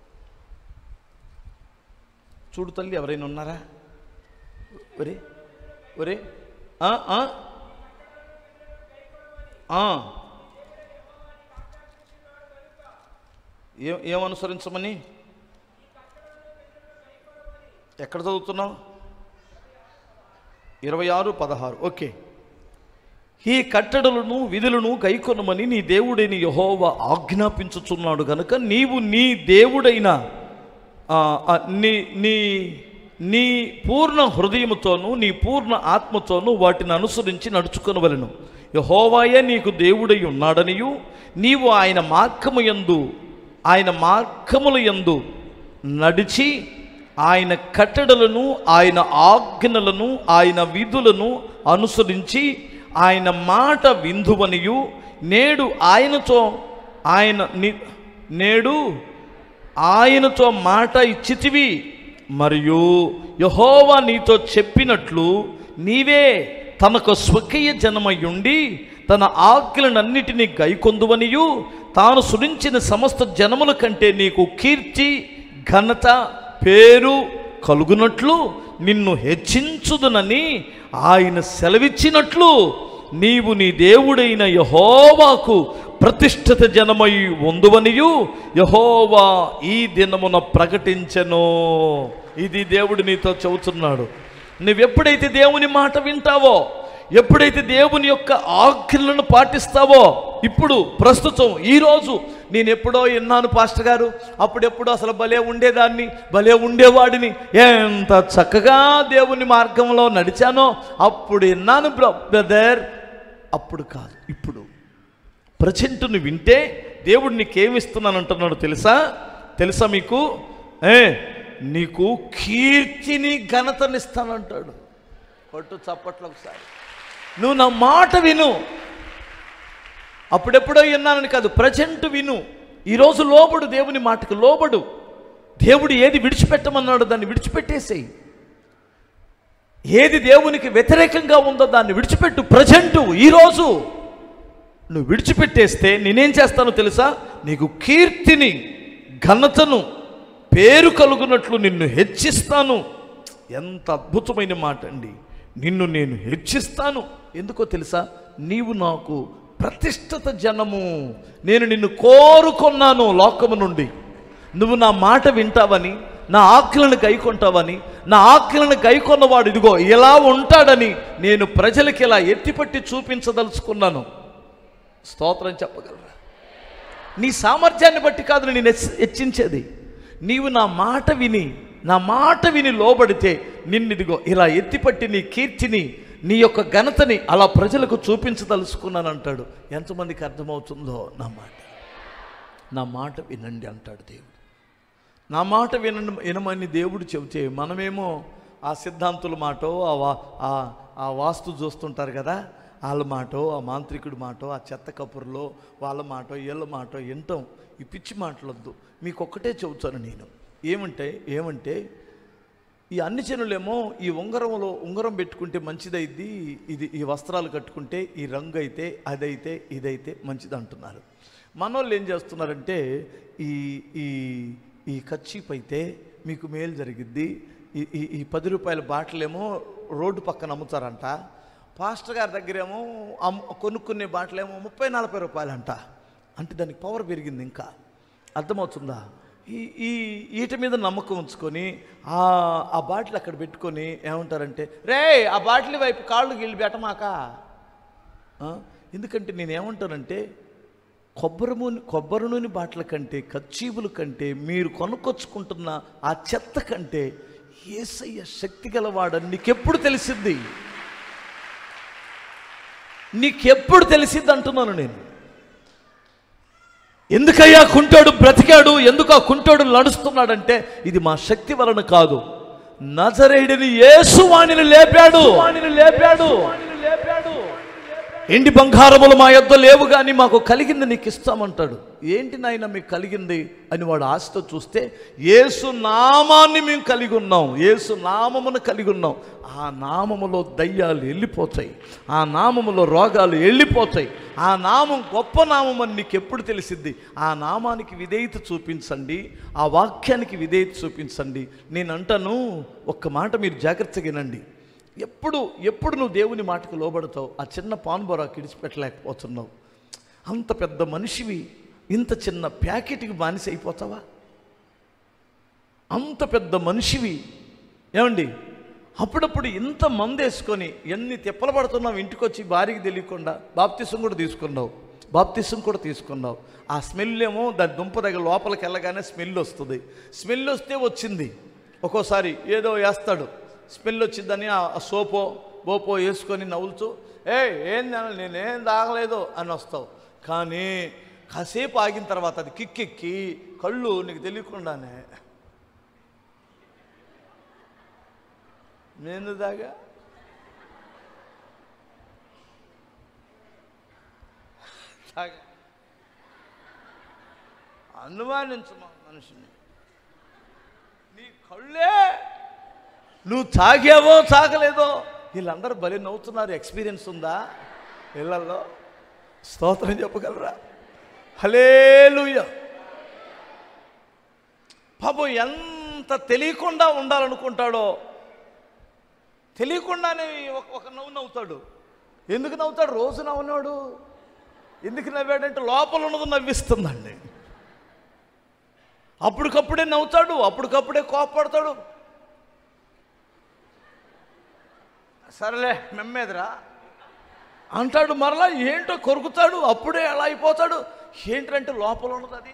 చూడు తల్లి, ఎవరైనా ఉన్నారా? ఒరే ఒరే ఏమనుసరించమని? ఎక్కడ చదువుతున్నావు? 26:16. ఓకే. ఈ కట్టడలను విధులను గైకొనమని నీ దేవుడైన యెహోవా ఆజ్ఞాపించుచున్నాడు గనుక నీవు నీ దేవుడైన నీ పూర్ణ హృదయముతోనూ నీ పూర్ణ ఆత్మతోనూ వాటిని అనుసరించి నడుచుకొనవలెను. యెహోవాయే నీకు దేవుడై ఉన్నాడనియు నీవు ఆయన మార్గముల యందు నడిచి ఆయన కట్టడలను ఆయన ఆజ్ఞలను ఆయన విధులను అనుసరించి ఆయన మాట విందువనియు నేడు ఆయనతో మాట ఇచ్చితివి మరియు యెహోవా నీతో చెప్పినట్లు నీవే తనకు స్వకీయ జనమయ్యుండి తన ఆజ్ఞలనన్నిటినీ గైకొందువనియు తాను సృజించిన సమస్త జనముల కంటే నీకు కీర్తి ఘనత పేరు కలుగునట్లు నిన్ను హెచ్చించుదునని ఆయన సెలవిచ్చినట్లు నీవు నీ దేవుడైన యెహోవాకు ప్రతిష్ఠిత జనమై ఉందువనియు యెహోవా ఈ దినమున ప్రకటించెను. ఇది దేవుడు నీతో చెబుతున్నాడు. నువ్వెప్పుడైతే దేవుని మాట వింటావో, ఎప్పుడైతే దేవుని యొక్క ఆజ్ఞలను పాటిస్తావో, ఇప్పుడు ప్రస్తుతం ఈరోజు నేను ఎప్పుడో విన్నాను పాస్టర్ గారు, అప్పుడెప్పుడో అసలు భలే ఉండేదాన్ని, భలే ఉండేవాడిని, ఎంత చక్కగా దేవుని మార్గంలో నడిచానో అప్పుడు విన్నాను బ్రదర్. అప్పుడు కాదు, ఇప్పుడు ప్రజెంట్ని వింటే దేవుడు నీకేమిస్తున్నాను అంటున్నాడు తెలుసా మీకు? నీకు కీర్తిని ఘనతనిస్తానంటాడు. కొట్టు చప్పట్లు ఒకసారి. నువ్వు నా మాట విను. అప్పుడెప్పుడో విన్నానని కాదు, ప్రజెంట్ విను. ఈరోజు లోబడు, దేవుని మాటకు లోబడు. దేవుడు ఏది విడిచిపెట్టమన్నాడో దాన్ని విడిచిపెట్టేసేయి. ఏది దేవునికి వ్యతిరేకంగా ఉందో దాన్ని విడిచిపెట్టు. ప్రజెంటు ఈరోజు నువ్వు విడిచిపెట్టేస్తే నేనేం చేస్తానో తెలుసా? నీకు కీర్తిని, ఘనతను, పేరు కలుగునట్లు నిన్ను హెచ్చిస్తాను. ఎంత అద్భుతమైన మాట అండి. నిన్ను నేను హెచ్చిస్తాను. ఎందుకో తెలుసా? నీవు నాకు ప్రతిష్ఠిత జనము. నేను నిన్ను కోరుకున్నాను లోకము నుండి. నువ్వు నా మాట వింటావని, నా ఆజ్ఞలను గైకొంటావని, నా ఆజ్ఞలను గైకొన్నవాడు ఇదిగో ఇలా ఉంటాడని నేను ప్రజలకి ఇలా ఎత్తిపట్టి చూపించదలుచుకున్నాను. స్తోత్రం చెప్పగలరా? నీ సామర్థ్యాన్ని బట్టి కాదు నేను హెచ్చించేది. నీవు నా మాట విని లోబడితే నిన్నిదిగో ఇలా ఎత్తిపట్టి నీ కీర్తిని, నీ యొక్క ఘనతని అలా ప్రజలకు చూపించదలుచుకున్నాను అంటాడు. ఎంతమందికి అర్థమవుతుందో? నా మాట వినండి అంటాడు దేవుడు. నా మాట వినమని దేవుడు చెబితే మనమేమో ఆ సిద్ధాంతుల మాటో, ఆ వాస్తు చూస్తుంటారు కదా, వాళ్ళ మాటో, ఆ మాంత్రికుడి మాటో, ఆ చెత్త కపుర్లో వాళ్ళ మాటో, వీళ్ళ మాటో వింటాం. ఈ పిచ్చి మాటలొద్దు. మీకు ఒక్కటే చెబుతాను నేను. ఏమంటే ఈ అన్ని జనులేమో ఈ ఉంగరం పెట్టుకుంటే మంచిదైద్ది, ఈ వస్త్రాలు కట్టుకుంటే ఈ రంగు అయితే, అదైతే, ఇదైతే మంచిది అంటున్నారు. మనోళ్ళు ఏం చేస్తున్నారంటే ఈ కర్చీఫ్ అయితే మీకు మేలు జరిగిద్ది, ఈ 10 రూపాయల బాటిలేమో రోడ్డు పక్కన అమ్ముతారంట. పాస్టర్ గారి దగ్గరేమో కొనుక్కునే బాటిలేమో 30-40 రూపాయలంట. అంటే దానికి పవర్ పెరిగింది. ఇంకా అర్థమవుతుందా? వీటి మీద నమ్మకం ఉంచుకొని ఆ బాటిల్ అక్కడ పెట్టుకొని ఏమంటారంటే, రే ఆ బాటిల్ వైపు కాళ్ళు గిల్లి పెట్టమాక. ఎందుకంటే నేనేమంటానంటే, కొబ్బరి నూనె బాటిల కంటే, కర్చీపుల కంటే, మీరు కొనుక్కొచ్చుకుంటున్న ఆ చెత్త కంటే యేసయ్య శక్తి గలవాడని నీకెప్పుడు తెలిసిద్ది? నీకెప్పుడు తెలిసిద్ది అంటున్నాను నేను. ఎందుకయ్యా కుంటోడు బ్రతికాడు, ఎందుకు ఆ కుంటోడు నడుస్తున్నాడంటే ఇది మా శక్తి వలన కాదు. నజరేయుడిని యేసు వానిని లేపాడు. ఎండి బంగారములు మా యొద్ద లేవు కానీ మాకు కలిగింది నీకు ఇస్తామంటాడు. ఏంటి నాయన మీకు కలిగింది అని వాడు ఆశతో చూస్తే, యేసు నామాన్ని మేము కలిగి ఉన్నాం, యేసు నామమును కలిగి ఉన్నాం. ఆ నామములో దయ్యాలు వెళ్ళిపోతాయి, ఆ నామములో రోగాలు వెళ్ళిపోతాయి. ఆ నామం గొప్ప నామం అని నీకు ఎప్పుడు తెలిసిద్ది? ఆ నామానికి విధేయత చూపించండి, ఆ వాక్యానికి విధేయత చూపించండి. నేను అంటాను, ఒక్క మాట మీరు జాగ్రత్తగా వినండి. ఎప్పుడు నువ్వు దేవుని మాటకు లోబడతావు, ఆ చిన్న పాన్బొరాకు ఇడిచిపెట్టలేకపోతున్నావు. అంత పెద్ద మనిషివి ఇంత చిన్న ప్యాకెట్కి బానిస అయిపోతావా? అంత పెద్ద మనిషివి ఏమండి, అప్పుడప్పుడు ఇంత మందు వేసుకొని ఎన్ని తిప్పలు పడుతున్నావు. ఇంటికి వచ్చి భార్యకి తెలియకుండా బాప్తిసం కూడా తీసుకున్నావు. ఆ స్మెల్ ఏమో దాని దుంప దగ్గర లోపలికి వెళ్ళగానే స్మెల్ వస్తుంది. స్మెల్ వస్తే వచ్చింది. ఒక్కోసారి ఏదో వేస్తాడు, స్మెల్ వచ్చిందని ఆ సోపో బోపో వేసుకొని నవ్వులుతూ ఏం నేనేం తాగలేదు అని వస్తావు. కానీ కాసేపు ఆగిన తర్వాత అది కిక్కెక్కి కళ్ళు నీకు తెలియకుండానే నేను తాగా అనుమానించమా మనిషిని. నీ కళ్ళే నువ్వు తాగావో తాగలేదో వీళ్ళందరూ భలే నవ్వుతున్నారు. ఎక్స్పీరియన్స్ ఉందా ఇళ్ళల్లో? స్తోత్రం చెప్పగలరా? హల్లెలూయా. పాపం ఎంత తెలియకుండా ఉండాలనుకుంటాడో, తెలియకుండానే ఒక నవ్వు నవ్వుతాడు. ఎందుకు నవ్వుతాడు? రోజు నవ్వునాడు. ఎందుకు నవ్వాడంటే లోపల ఉన్నది నవ్విస్తుందండి. అప్పటికప్పుడే నవ్వుతాడు, అప్పటికప్పుడే కోపపడతాడు. సరేలే మెమ్మేదిరా అంటాడు. మరలా ఏంటో కొరుకుతాడు, అప్పుడే అలా అయిపోతాడు. ఏంటంటే లోపల ఉన్నది అది.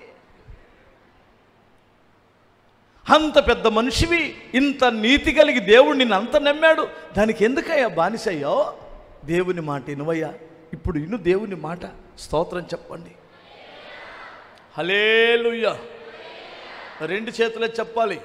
అంత పెద్ద మనిషివి, ఇంత నీతి కలిగి దేవుడు నిన్ను అంత నమ్మాడు, దానికి ఎందుకయ్యా బానిసయ్యో? దేవుని మాట వినువయ్యా. ఇప్పుడు ఇను దేవుని మాట. స్తోత్రం చెప్పండి. హల్లెలూయా. రెండు చేతులే చెప్పాలి.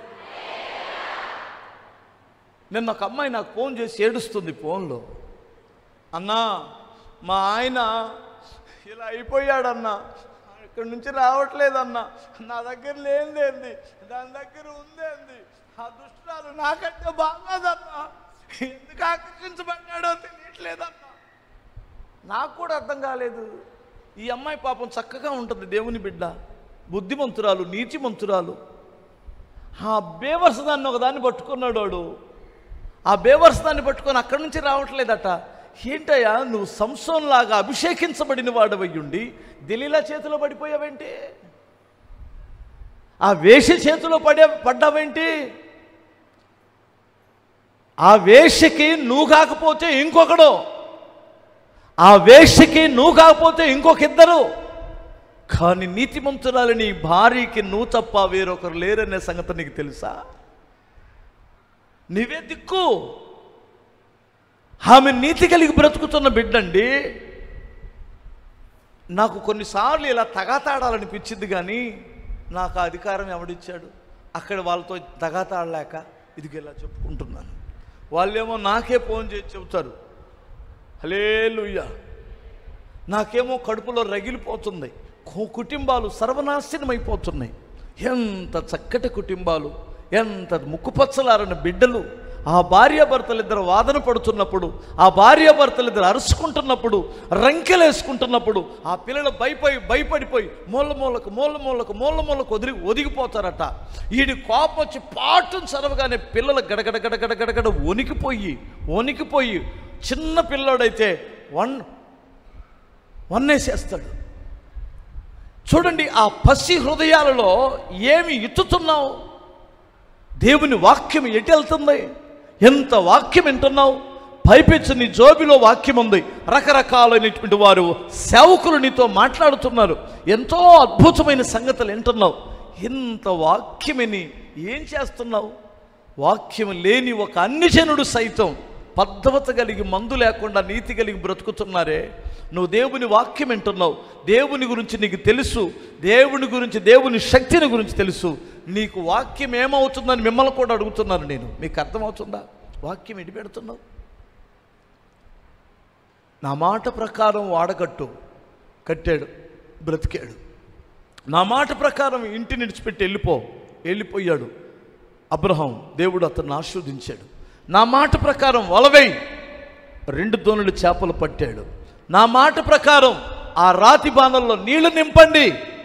నిన్న ఒక అమ్మాయి నాకు ఫోన్ చేసి ఏడుస్తుంది ఫోన్లో. అన్నా, మా ఆయన ఇలా అయిపోయాడన్నా, ఇక్కడి నుంచి రావట్లేదన్నా, నా దగ్గర లేనిదేంది, దాని దగ్గర ఉందేంది, ఆ దుష్టురాలు నాకంటే బాగాదన్నా, ఎందుకు ఆకర్షించబడ్డాడో తెలియట్లేదన్నా. నాకు కూడా అర్థం కాలేదు. ఈ అమ్మాయి పాపం చక్కగా ఉంటుంది, దేవుని బిడ్డ, బుద్ధిమంతురాలు, నీతిమంతురాలు. ఆ బేవర్స్ దాన్ని ఒకదాన్ని పట్టుకున్నాడు వాడు. ఆ బేవర్స్ దాన్ని పట్టుకొని అక్కడి నుంచి రావట్లేదట. ఏంటయ్యా, నువ్వు సంసోన్ లాగా అభిషేకించబడిన వాడవయ్యుండి దెలీలా చేతిలో పడిపోయావేంటి? ఆ వేశ్య చేతిలో పడ్డావేంటి? ఆ వేశ్యకి నువ్వు కాకపోతే ఇంకొకడు, ఆ వేశ్యకి నువ్వు కాకపోతే ఇంకొక ఇద్దరు. కానీ నీతిమంతురాలు నీ భార్యకి నువ్వు తప్ప వేరొకరు లేరనే సంగతి నీకు తెలుసా? నీవే దిక్కు. ఆమె నీతి కలిగి బ్రతుకుతున్న బిడ్డండి. నాకు కొన్నిసార్లు ఇలా తగాతాడాలనిపించింది, కానీ నాకు ఆ అధికారం ఎవడిచ్చాడు? అక్కడ వాళ్ళతో తగాతాడలేక ఇదిగో ఇలా చెప్పుకుంటున్నాను. వాళ్ళేమో నాకే ఫోన్ చేసి చెబుతారు, హల్లెలూయా. నాకేమో కడుపులో రగిలిపోతుంది. కుటుంబాలు సర్వనాశనమైపోతున్నాయి. ఎంత చక్కటి కుటుంబాలు, ఎంత ముక్కుపచ్చలారని బిడ్డలు. ఆ భార్యాభర్తలిద్దరు వాదన పడుతున్నప్పుడు, ఆ భార్యాభర్తలిద్దరు అరుచుకుంటున్నప్పుడు, రంకెలేసుకుంటున్నప్పుడు ఆ పిల్లలు భయపడిపోయి మూలకు ఒదిగిపోతారట. ఈడి కోపం వచ్చి పాటును చదవగానే పిల్లలు గడగడ వణికిపోయి చిన్న పిల్లోడైతే వన్నేసేస్తాడు. చూడండి, ఆ పసి హృదయాలలో ఏమి ఎత్తుతున్నావు? దేవుని వాక్యం ఎటు వెళ్తుంది? ఎంత వాక్యం వింటున్నావు? పైపెచ్చు నీ జోబిలో వాక్యం ఉంది. రకరకాలైనటువంటి వారు సేవకులు నీతో మాట్లాడుతున్నారు. ఎంతో అద్భుతమైన సంగతులు వింటున్నావు. ఇంత వాక్యమని ఏం చేస్తున్నావు? వాక్యం లేని ఒక అన్యజనుడు సైతం పద్ధతి కలిగి, మందు లేకుండా నీతి కలిగి బ్రతుకుతున్నారే. నువ్వు దేవుని వాక్యం వింటున్నావు, దేవుని గురించి నీకు తెలుసు, దేవుని గురించి, దేవుని శక్తిని గురించి తెలుసు. నీకు వాక్యం ఏమవుతుందని మిమ్మల్ని కూడా అడుగుతున్నాను నేను. మీకు అర్థమవుతుందా? వాక్యం ఎటు పెడుతున్నావు? నా మాట ప్రకారం కట్టాడు, బ్రతికాడు. నా మాట ప్రకారం ఇంటిని విడిచిపెట్టి వెళ్ళిపోయాడు అబ్రహాం. దేవుడు అతన్ని ఆశీర్వదించాడు. నా మాట ప్రకారం వలవేయి, 2 దోణులు చేపలు పట్టాడు. నా మాట ప్రకారం ఆ రాతి బాణల్లో నీళ్లు నింపండి,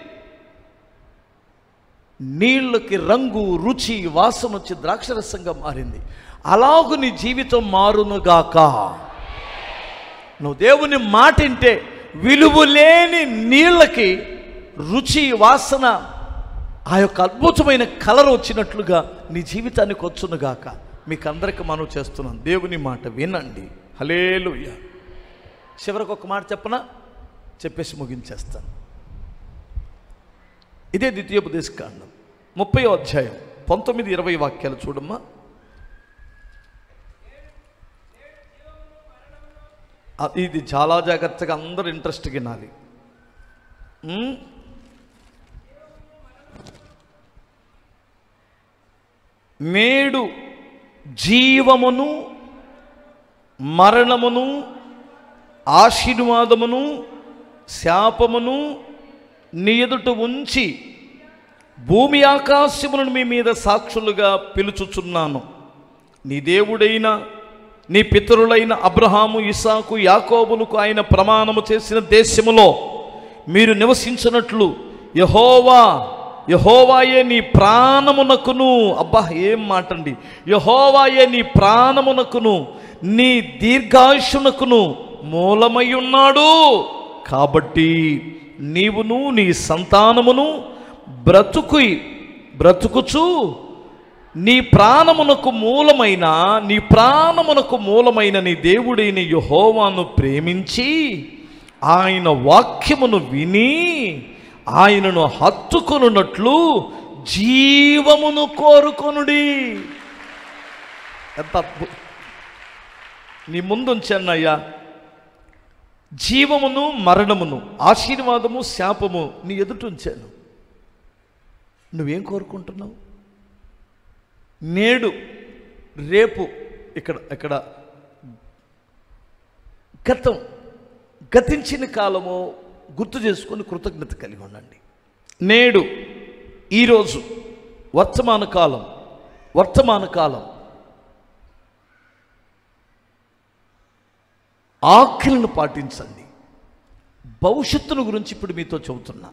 నీళ్ళకి రంగు, రుచి, వాసన వచ్చి ద్రాక్షరసంగా మారింది. అలాగు నీ జీవితం మారునుగాక. నువ్వు దేవుని మాట వింటే విలువలేని నీళ్ళకి రుచి, వాసన, ఆ యొక్క అద్భుతమైన కలర్ వచ్చినట్లుగా నీ జీవితానికి వచ్చునుగాక. మీకు అందరికీ మనవి చేస్తున్నాను, దేవుని మాట వినండి. హల్లెలూయా. చివరికి ఒక మాట చెప్పేసి ముగించేస్తాను. ఇదే ద్వితీయోపదేశకాండం 30వ అధ్యాయం 19-20 వాక్యాలు చూడమ్మా. ఇది చాలా జాగ్రత్తగా అందరూ ఇంట్రెస్ట్గా వినాలి. నేడు జీవమును, మరణమును, ఆశీర్వాదమును, శాపమును నీ ఎదుట ఉంచి భూమి ఆకాశములను మీ మీద సాక్షులుగా పిలుచుచున్నాను. నీ దేవుడైన, నీ పితరులైన అబ్రహాము, ఇసాకు, యాకోబులకు ఆయన ప్రమాణము చేసిన దేశములో మీరు నివసించినట్లు యెహోవాయే నీ ప్రాణమునకును, అబ్బా ఏం మాటండి, యెహోవాయే నీ ప్రాణమునకును నీ దీర్ఘాయుష్యునకును మూలమై ఉన్నాడు. కాబట్టి నీవును నీ సంతానమును బ్రతుకుచు నీ ప్రాణమునకు మూలమైన నీ దేవుడైన యెహోవాను ప్రేమించి ఆయన వాక్యమును విని ఆయనను హత్తుకొనున్నట్లు జీవమును కోరుకొనుడి. ఎంత అద్భుతం! నీ ముందుంచానయ్యా, జీవమును మరణమును, ఆశీర్వాదము శాపము నీ ఎదుట ఉంచాను. నువ్వేం కోరుకుంటున్నావు? నేడు రేపు ఇక్కడ గతించిన కాలము గుర్తు చేసుకొని కృతజ్ఞత కలిగి ఉండండి. నేడు, ఈరోజు, వర్తమాన కాలం ఆజ్ఞలను పాటించండి. భవిష్యత్తును గురించి ఇప్పుడు మీతో చెబుతున్నా.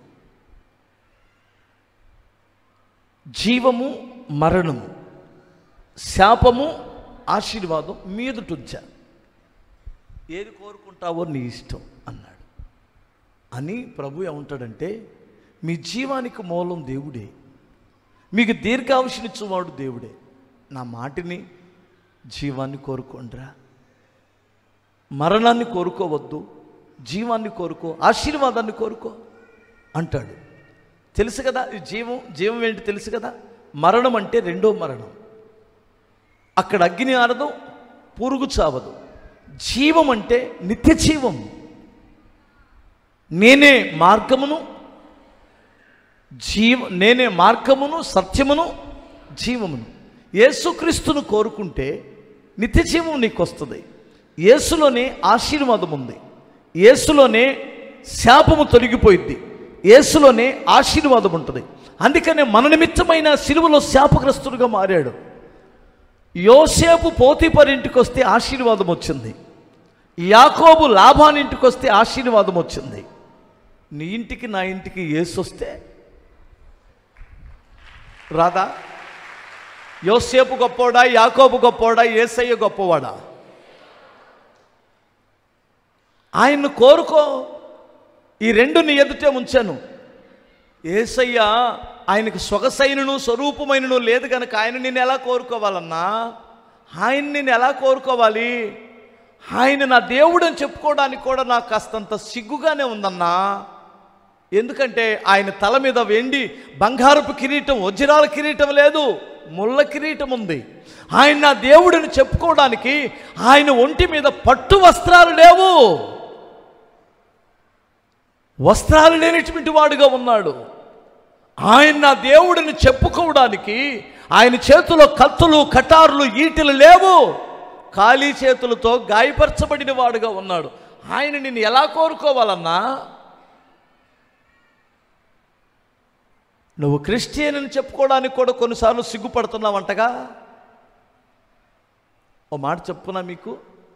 జీవము మరణము, శాపము ఆశీర్వాదం మీ ఎదుట ఉంచా. ఏది కోరుకుంటావో నీ ఇష్టం అన్నాడు. అని ప్రభు ఏమంటాడంటే, మీ జీవానికి మూలం దేవుడే, మీకు దీర్ఘాయుష్నిచ్చేవాడు దేవుడే. నా మాటిని జీవాన్ని కోరుకోండిరా. మరణాన్ని కోరుకోవద్దు, జీవాన్ని కోరుకో, ఆశీర్వాదాన్ని కోరుకో అంటాడు. తెలుసు కదా ఈ జీవం ఏంటి తెలుసు కదా. మరణం అంటే రెండో మరణం. అక్కడ అగ్ని ఆరదు, పురుగు చావదు. జీవం అంటే నిత్య జీవం. నేనే మార్గమును సత్యమును జీవమును. యేసుక్రీస్తును కోరుకుంటే నిత్య జీవం నీకు వస్తుంది. యేసులోనే ఆశీర్వాదం ఉంది, యేసులోనే శాపము తొలగిపోయింది, యేసులోనే ఆశీర్వాదం ఉంటుంది. అందుకనే మన నిమిత్తమైన సిలువలో శాపగ్రస్తుడుగా మారాడు. యోసేపు పోతీఫర్ ఇంటికి వస్తే ఆశీర్వాదం వచ్చింది, యాకోబు లాబాను ఇంటికి వస్తే ఆశీర్వాదం వచ్చింది. నీ ఇంటికి నా ఇంటికి యేసు వస్తే రాదా? యోసేపు గొప్పవాడా, యాకోబు గొప్పవాడా, యేసయ్య గొప్పవాడా? ఆయన్ను కోరుకో. ఈ రెండు నీ ఎదుటే ఉంచాను. యేసయ్య ఆయనకు సొగసైనను స్వరూపమైనను లేదు కనుక ఆయన నేను ఎలా కోరుకోవాలన్నా? ఆయన నేను ఎలా కోరుకోవాలి? ఆయన నా దేవుడు అని చెప్పుకోవడానికి కూడా నాకు కాస్తంత సిగ్గుగానే ఉందన్నా. ఎందుకంటే ఆయన తల మీద వెండి బంగారపు కిరీటం, వజ్రాల కిరీటం లేదు, ముళ్ళ కిరీటం ఉంది. ఆయన నా దేవుడిని చెప్పుకోవడానికి ఆయన ఒంటి మీద పట్టు వస్త్రాలు లేవు, వస్త్రాలు లేనటువంటి వాడుగా ఉన్నాడు. ఆయన నా దేవుడిని చెప్పుకోవడానికి ఆయన చేతిలో కత్తులు, కటారులు, ఈటెలు లేవు, ఖాళీ చేతులతో గాయపరచబడిన వాడుగా ఉన్నాడు. ఆయన నిన్ను ఎలా కోరుకోవాలన్నా? నువ్వు క్రిస్టియన్ అని చెప్పుకోవడానికి కూడా కొన్నిసార్లు సిగ్గుపడుతున్నావంటగా. ఓ మాట చెప్పునా మీకు.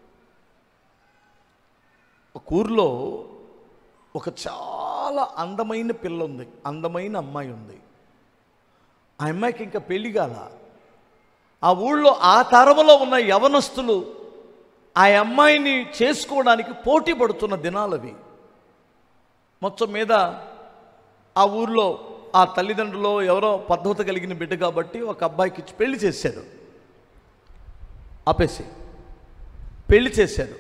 ఒక ఊర్లో ఒక చాలా అందమైన పిల్ల ఉంది, అందమైన అమ్మాయి ఉంది. ఆ అమ్మాయికి ఇంకా పెళ్లి కాల. ఆ ఊళ్ళో ఆ తరములో ఉన్న యవనస్తులు ఆ అమ్మాయిని చేసుకోవడానికి పోటీ పడుతున్న దినాలవి. మొత్తం మీద ఆ ఊర్లో ఆ తల్లిదండ్రులు ఎవరో పద్ధతి కలిగిన బిడ్డ కాబట్టి ఒక అబ్బాయికి ఇచ్చి పెళ్లి చేశారు. ఆపేసి పెళ్లి చేశారు.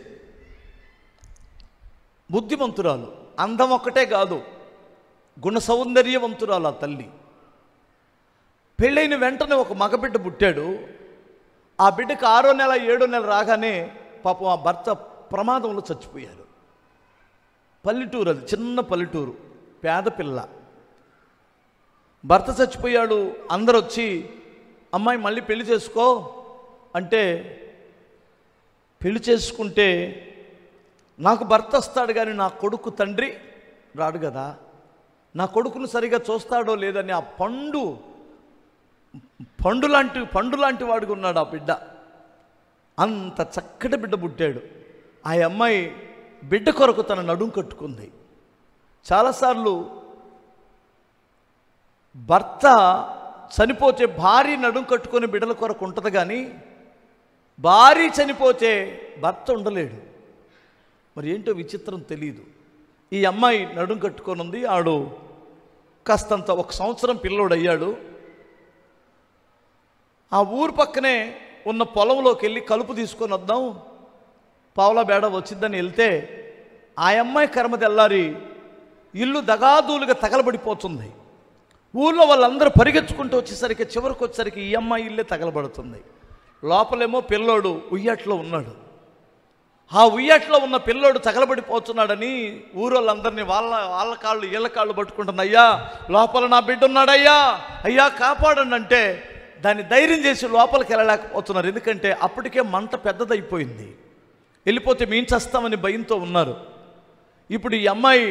బుద్ధిమంతురాలు, అందం ఒక్కటే కాదు, గుణ సౌందర్యవంతురాలు ఆ తల్లి. పెళ్ళైన వెంటనే ఒక మగబిడ్డ పుట్టాడు. ఆ బిడ్డకు 6వ నెల 7వ నెల రాగానే పాపం ఆ భర్త ప్రమాదంలో చచ్చిపోయారు. పల్లెటూరు, అది చిన్న పల్లెటూరు, పేద పిల్ల. భర్త చచ్చిపోయాడు. అందరూ వచ్చి అమ్మాయి మళ్ళీ పెళ్లి చేసుకో అంటే, పెళ్లి చేసుకుంటే నాకు భర్త వస్తాడు కానీ నా కొడుకు తండ్రి రాడు కదా, నా కొడుకును సరిగా చూస్తాడో లేదని ఆ పండు లాంటి వాడుగా ఉన్నాడు ఆ బిడ్డ. అంత చక్కటి బిడ్డ పుట్టాడు. ఆ అమ్మాయి బిడ్డ కొరకు తన నడుం కట్టుకుంది. చాలాసార్లు భర్త చనిపోతే భార్య నడుం కట్టుకొని బిడ్డల కొరకు ఉంటుంది, కానీ భార్య చనిపోతే భర్త ఉండలేడు. మరి ఏంటో విచిత్రం తెలియదు. ఈ అమ్మాయి నడుం కట్టుకొని ఉంది. ఆడు కాస్తంత 1 సంవత్సరం పిల్లోడు అయ్యాడు. ఆ ఊరు పక్కనే ఉన్న పొలంలోకి వెళ్ళి కలుపు తీసుకొని వద్దాం, పావులా బేడ వచ్చిందని వెళ్తే ఆ అమ్మాయి కర్మ తెల్లారి ఇల్లు దగాదూలుగా తగలబడిపోతుంది. ఊళ్ళో వాళ్ళందరూ పరిగెత్తుకుంటూ వచ్చేసరికి చివరికి వచ్చేసరికి ఈ అమ్మాయి ఇల్లే తగలబడుతుంది. లోపలేమో పిల్లోడు ఉయ్యాట్లో ఉన్నాడు. ఆ ఉయ్యాట్లో ఉన్న పిల్లోడు తగలబడిపోతున్నాడని ఊరోళ్ళందరినీ వాళ్ళ కాళ్ళు వీళ్ళ కాళ్ళు పట్టుకుంటుంది. అయ్యా లోపల నా బిడ్డ ఉన్నాడయ్యా, అయ్యా కాపాడండి అంటే దాన్ని ధైర్యం చేసి లోపలికి వెళ్ళలేకపోతున్నారు. ఎందుకంటే అప్పటికే మంట పెద్దదైపోయింది. వెళ్ళిపోతే మేము చస్తామని భయంతో ఉన్నారు. ఇప్పుడు ఈ అమ్మాయి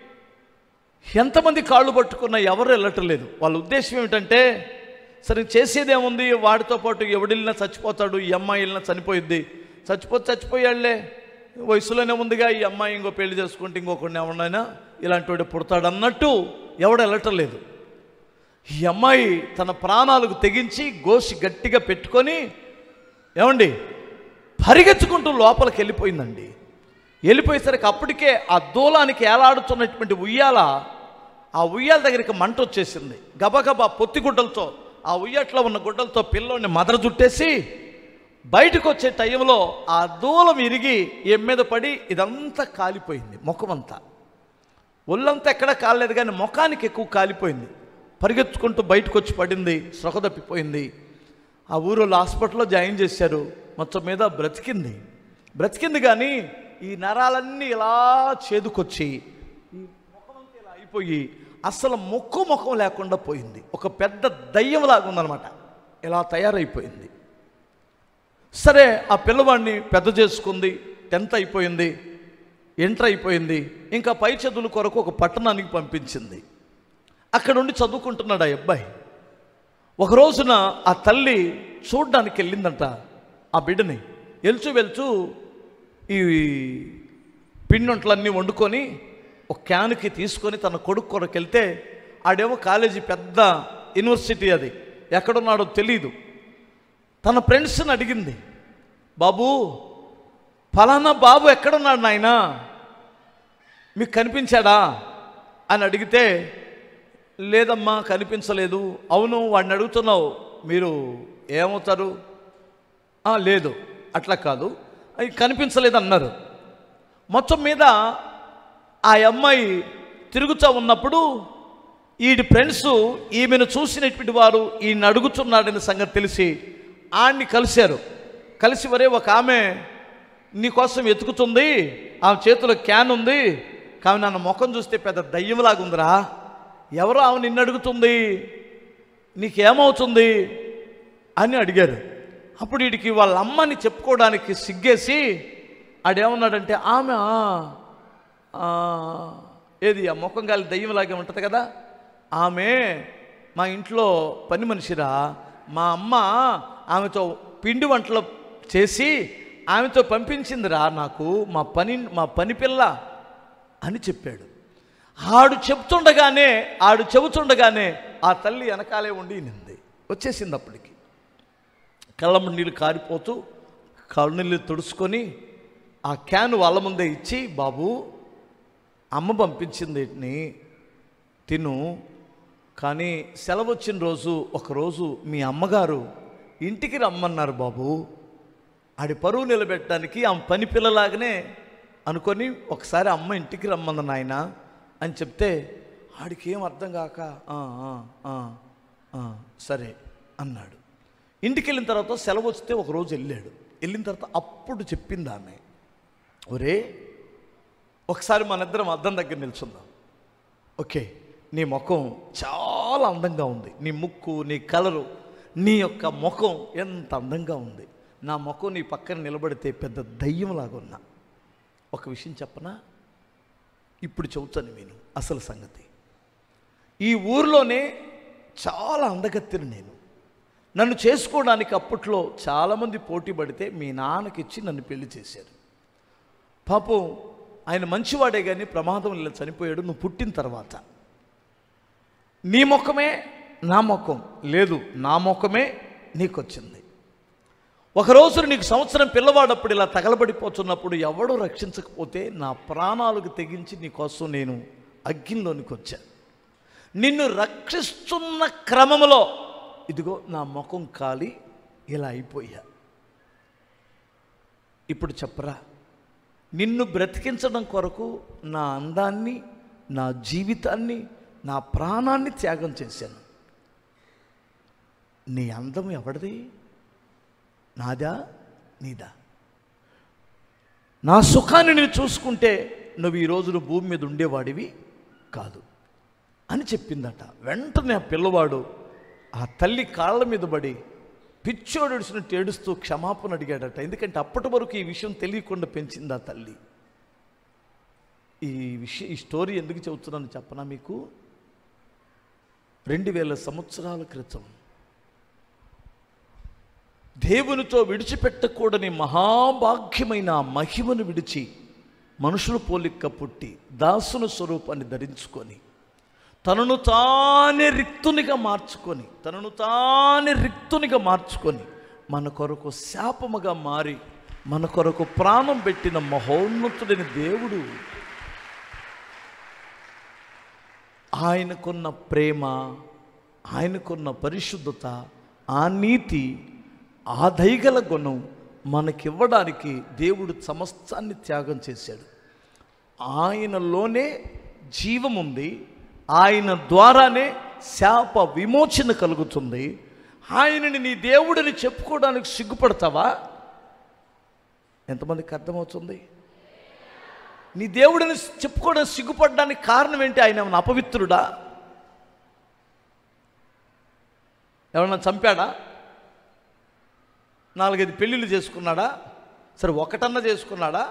ఎంతమంది కాళ్ళు పట్టుకున్నా ఎవరు వెళ్ళటం లేదు. వాళ్ళ ఉద్దేశం ఏమిటంటే సరే చేసేదేముంది, వాడితో పాటు ఎవడిల్లినా చచ్చిపోతాడు, ఈ అమ్మాయి వెళ్ళినా చనిపోయిద్ది, చచ్చిపోయాళ్లే, వయసులోనే ఉందిగా, ఈ అమ్మాయి ఇంకో పెళ్లి చేసుకుంటే ఇంకొకడిని ఎవడైనా ఇలాంటి వాడు పుడతాడు అన్నట్టు ఎవడు వెళ్ళటం లేదు. ఈ అమ్మాయి తన ప్రాణాలకు తెగించి గోసి గట్టిగా పెట్టుకొని ఏమండి పరిగెత్తుకుంటూ లోపలికి వెళ్ళిపోయిందండి. వెళ్ళిపోయేసరికి అప్పటికే ఆ దూలానికి ఏలాడుతున్నటువంటి ఉయ్యాల, ఆ ఉయ్యాల దగ్గరికి మంట వచ్చేసింది. గబగబా పొత్తిగుడ్డలతో ఆ ఉయ్యట్లో ఉన్న గుడ్డలతో పిల్లోని మదర చుట్టేసి బయటకు వచ్చే టైంలో ఆ దూలం ఇరిగి ఏం మీద పడి ఇదంతా కాలిపోయింది. ముఖమంతా, ఒళ్ళంతా ఎక్కడా కాలేదు కానీ ముఖానికి ఎక్కువ కాలిపోయింది. పరిగెత్తుకుంటూ బయటకు వచ్చి పడింది, స్పృహ తప్పిపోయింది. ఆ ఊరిలో హాస్పిటల్లో జాయిన్ చేశారు. మొత్తం మీద బ్రతికింది కానీ ఈ నరాలన్నీ ఇలా చేదుకొచ్చి ఈ ముఖమంతా ఇలా అయిపోయి అసలు ముఖం లేకుండా పోయింది. ఒక పెద్ద దయ్యంలాగా ఉందన్నమాట, ఇలా తయారైపోయింది. సరే ఆ పిల్లవాడిని పెద్ద చేసుకుంది. 10th అయిపోయింది, ఇంటర్ అయిపోయింది. ఇంకా పై చదువుల కొరకు ఒక పట్టణానికి పంపించింది. అక్కడ ఉండి చదువుకుంటున్నాడు ఆ అబ్బాయి. ఒక రోజున ఆ తల్లి చూడ్డానికి వెళ్ళిందంట ఆ బిడ్డని. వెళ్చూ ఈ పిండొంట్లన్నీ వండుకొని ఒక క్యాన్కి తీసుకొని తన కొడుకు కొరకు వెళ్తే ఆడేమో కాలేజీ పెద్ద యూనివర్సిటీ, అది ఎక్కడున్నాడో తెలీదు. తన ఫ్రెండ్స్ని అడిగింది, బాబు ఫలానా బాబు ఎక్కడున్నాడు నాయనా, మీకు కనిపించాడా అని అడిగితే లేదమ్మా కనిపించలేదు. అవును వాడిని అడుగుతున్నావు, మీరు ఏమవుతారు? లేదు అట్లా కాదు, అవి కనిపించలేదు అన్నారు. మొత్తం మీద ఆ అమ్మాయి తిరుగుతూ ఉన్నప్పుడు ఈడి ఫ్రెండ్స్ ఈమెను చూసినటువంటి వారు ఈయన అడుగుతున్నాడని సంగతి తెలిసి ఆడిని కలిసి వరే ఒక ఆమె నీకోసం వెతుకుతుంది, ఆమె చేతిలో క్యాన్ ఉంది, కానీ నన్ను ముఖం చూస్తే పెద్ద దయ్యంలాగా ఉందిరా, ఎవరో ఆమె నిన్ను అడుగుతుంది, నీకేమవుతుంది అని అడిగారు. అప్పుడు వీడికి వాళ్ళ అమ్మని చెప్పుకోవడానికి సిగ్గేసి ఆడేమన్నాడంటే ఆమె ఏది ఆ ముఖం గాలి దయ్యంలాగే ఉంటుంది కదా, ఆమె మా ఇంట్లో పని మనిషిరా, మా అమ్మ ఆమెతో పిండి వంటలు చేసి ఆమెతో పంపించిందిరా నాకు, మా పని పిల్ల అని చెప్పాడు. ఆడు చెబుతుండగానే ఆ తల్లి వెనకాలే ఉండి నింది వచ్చేసింది. అప్పటికి కళ్ళమ్మ నీళ్ళు కారిపోతూ కళ్ళు నీళ్ళు తుడుచుకొని ఆ క్యాన్ వాళ్ళ ముందే ఇచ్చి, బాబు అమ్మ పంపించింది వీటిని తిను, కానీ సెలవు వచ్చిన రోజు ఒకరోజు మీ అమ్మగారు ఇంటికి రమ్మన్నారు బాబు, ఆడి పరువు నిలబెట్టడానికి ఆమె పని పిల్లలాగానే అనుకొని ఒకసారి అమ్మ ఇంటికి రమ్మంది నాయన అని చెప్తే ఆడికి ఏం అర్థం కాక సరే అన్నాడు. ఇంటికి వెళ్ళిన తర్వాత సెలవు వస్తే ఒకరోజు వెళ్ళిన తర్వాత అప్పుడు చెప్పింది ఆమె, ఒరే ఒకసారి మన ఇద్దరం అద్దం దగ్గర నిల్చుందాం, ఓకే నీ ముఖం చాలా అందంగా ఉంది, నీ ముక్కు, నీ కలరు, నీ యొక్క ముఖం ఎంత అందంగా ఉంది, నా ముఖం నీ పక్కన నిలబడితే పెద్ద దయ్యంలాగా ఉన్నా. ఒక విషయం చెప్పనా, ఇప్పుడు చెబుతాను నేను అసలు సంగతి. ఈ ఊరిలోనే చాలా అందగత్తిని నేను, నన్ను చేసుకోవడానికి అప్పట్లో చాలామంది పోటీ పడితే మీ నాన్నకిచ్చి నన్ను పెళ్లి చేశారు. పాపం ఆయన మంచివాడే కానీ ప్రమాదం ఇలా చనిపోయాడు. నువ్వు పుట్టిన తర్వాత నీ ముఖమే నా ముఖం లేదు, నా ముఖమే నీకొచ్చింది. ఒకరోజు నీకు సంవత్సరం పిల్లవాడప్పుడు ఇలా తగలబడిపోతున్నప్పుడు ఎవడో రక్షించకపోతే నా ప్రాణాలకు తెగించి నీకోసం నేను అగ్నిలోనికి వచ్చాను. నిన్ను రక్షిస్తున్న క్రమంలో ఇదిగో నా ముఖం కాలి ఇలా అయిపోయా. ఇప్పుడు చెప్పరా, నిన్ను బ్రతికించడం కొరకు నా అందాన్ని, నా జీవితాన్ని, నా ప్రాణాన్ని త్యాగం చేశాను. నీ అందం ఎవరిది? నాదా నీదా? నా సుఖాన్ని నేను చూసుకుంటే నువ్వు ఈరోజు భూమి మీద ఉండేవాడివి కాదు అని చెప్పిందట. వెంటనే ఆ పిల్లవాడు ఆ తల్లి కాళ్ళ మీద పడి పిచ్చోడు ఏడుసినట్టు ఏడుస్తూ క్షమాపణ అడిగాడట. ఎందుకంటే అప్పటి వరకు ఈ విషయం తెలియకుండా పెంచింది ఆ తల్లి. ఈ స్టోరీ ఎందుకు చెబుతున్నాను చెప్పనా మీకు? 2000 సంవత్సరాల క్రితం దేవునితో విడిచిపెట్టకూడని మహాభాగ్యమైన మహిమను విడిచి మనుషుల పోలిక పుట్టి దాసుని స్వరూపాన్ని ధరించుకొని తనను తానే రిక్తునిగా మార్చుకొని మన కొరకు శాపముగా మారి మన కొరకు ప్రాణం పెట్టిన మహోన్నతుడైన దేవుడు, ఆయనకున్న ప్రేమ, ఆయనకున్న పరిశుద్ధత, ఆ నీతి, ఆ దయగల గుణం మనకివ్వడానికి దేవుడు సమస్తాన్ని త్యాగం చేశాడు. ఆయనలోనే జీవం ఉంది, ఆయన ద్వారానే శాప విమోచన కలుగుతుంది. ఆయనని నీ దేవుడిని చెప్పుకోవడానికి సిగ్గుపడతావా? ఎంతమందికి అర్థమవుతుంది? నీ దేవుడిని చెప్పుకోవడానికి సిగ్గుపడడానికి కారణం ఏంటి? ఆయన ఏమన్నా అపవిత్రుడా? ఎవరన్నా చంపాడా? 4-5 పెళ్ళిళ్ళు చేసుకున్నాడా? సరే ఒకటన్నా చేసుకున్నాడా?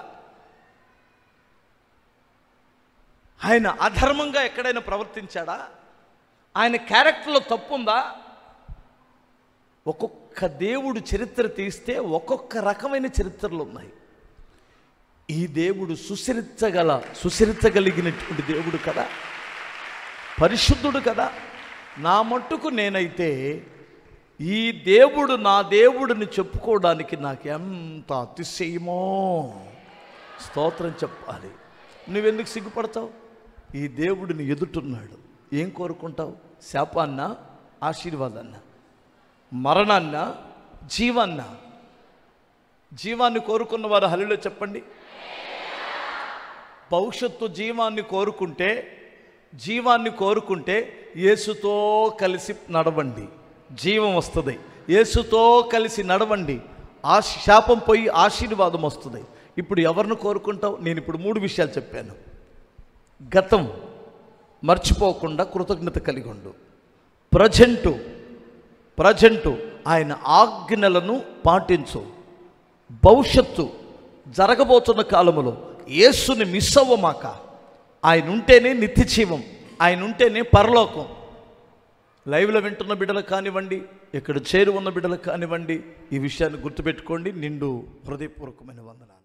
ఆయన అధర్మంగా ఎక్కడైనా ప్రవర్తించాడా? ఆయన క్యారెక్టర్లో తప్పు ఉందా? ఒక్కొక్క దేవుడు చరిత్ర తీస్తే ఒక్కొక్క రకమైన చరిత్రలు ఉన్నాయి. ఈ దేవుడు సుచరిత్రగలిగినటువంటి దేవుడు కదా, పరిశుద్ధుడు కదా. నా మట్టుకు నేనైతే ఈ దేవుడు నా దేవుడిని చెప్పుకోవడానికి నాకు ఎంత అతిశయమో, స్తోత్రం చెప్పాలి. నువ్వెందుకు సిగ్గుపడతావు? ఈ దేవుడిని ఎదుటున్నాడు. ఏం కోరుకుంటావు? శాపాన్నా, ఆశీర్వాదాన్నా, మరణాన్నా, జీవాన్నా? జీవాన్ని కోరుకున్న వారు హల్లెలూయా చెప్పండి. భవిష్యత్తు జీవాన్ని కోరుకుంటే యేసుతో కలిసి నడవండి, జీవం వస్తుంది. యేసుతో కలిసి నడవండి, శాపం పోయి ఆశీర్వాదం వస్తుంది. ఇప్పుడు ఎవరిని కోరుకుంటావు? నేను ఇప్పుడు 3 విషయాలు చెప్పాను. గతం మర్చిపోకుండా కృతజ్ఞత కలిగి ఉండు. ప్రజెంటు ఆయన ఆజ్ఞలను పాటించు. భవిష్యత్తు జరగబోతున్న కాలములో యేసుని మిస్ అవ్వమాక. ఆయన ఉంటేనే నిత్య జీవం, ఆయన ఉంటేనే పరలోకం. లైవ్లో వింటున్న బిడ్డలకు కానివ్వండి, ఇక్కడ చేరి ఉన్న బిడ్డలకు కానివ్వండి, ఈ విషయాన్ని గుర్తుపెట్టుకోండి. నిండు హృదయపూర్వకమైన వందనాలు.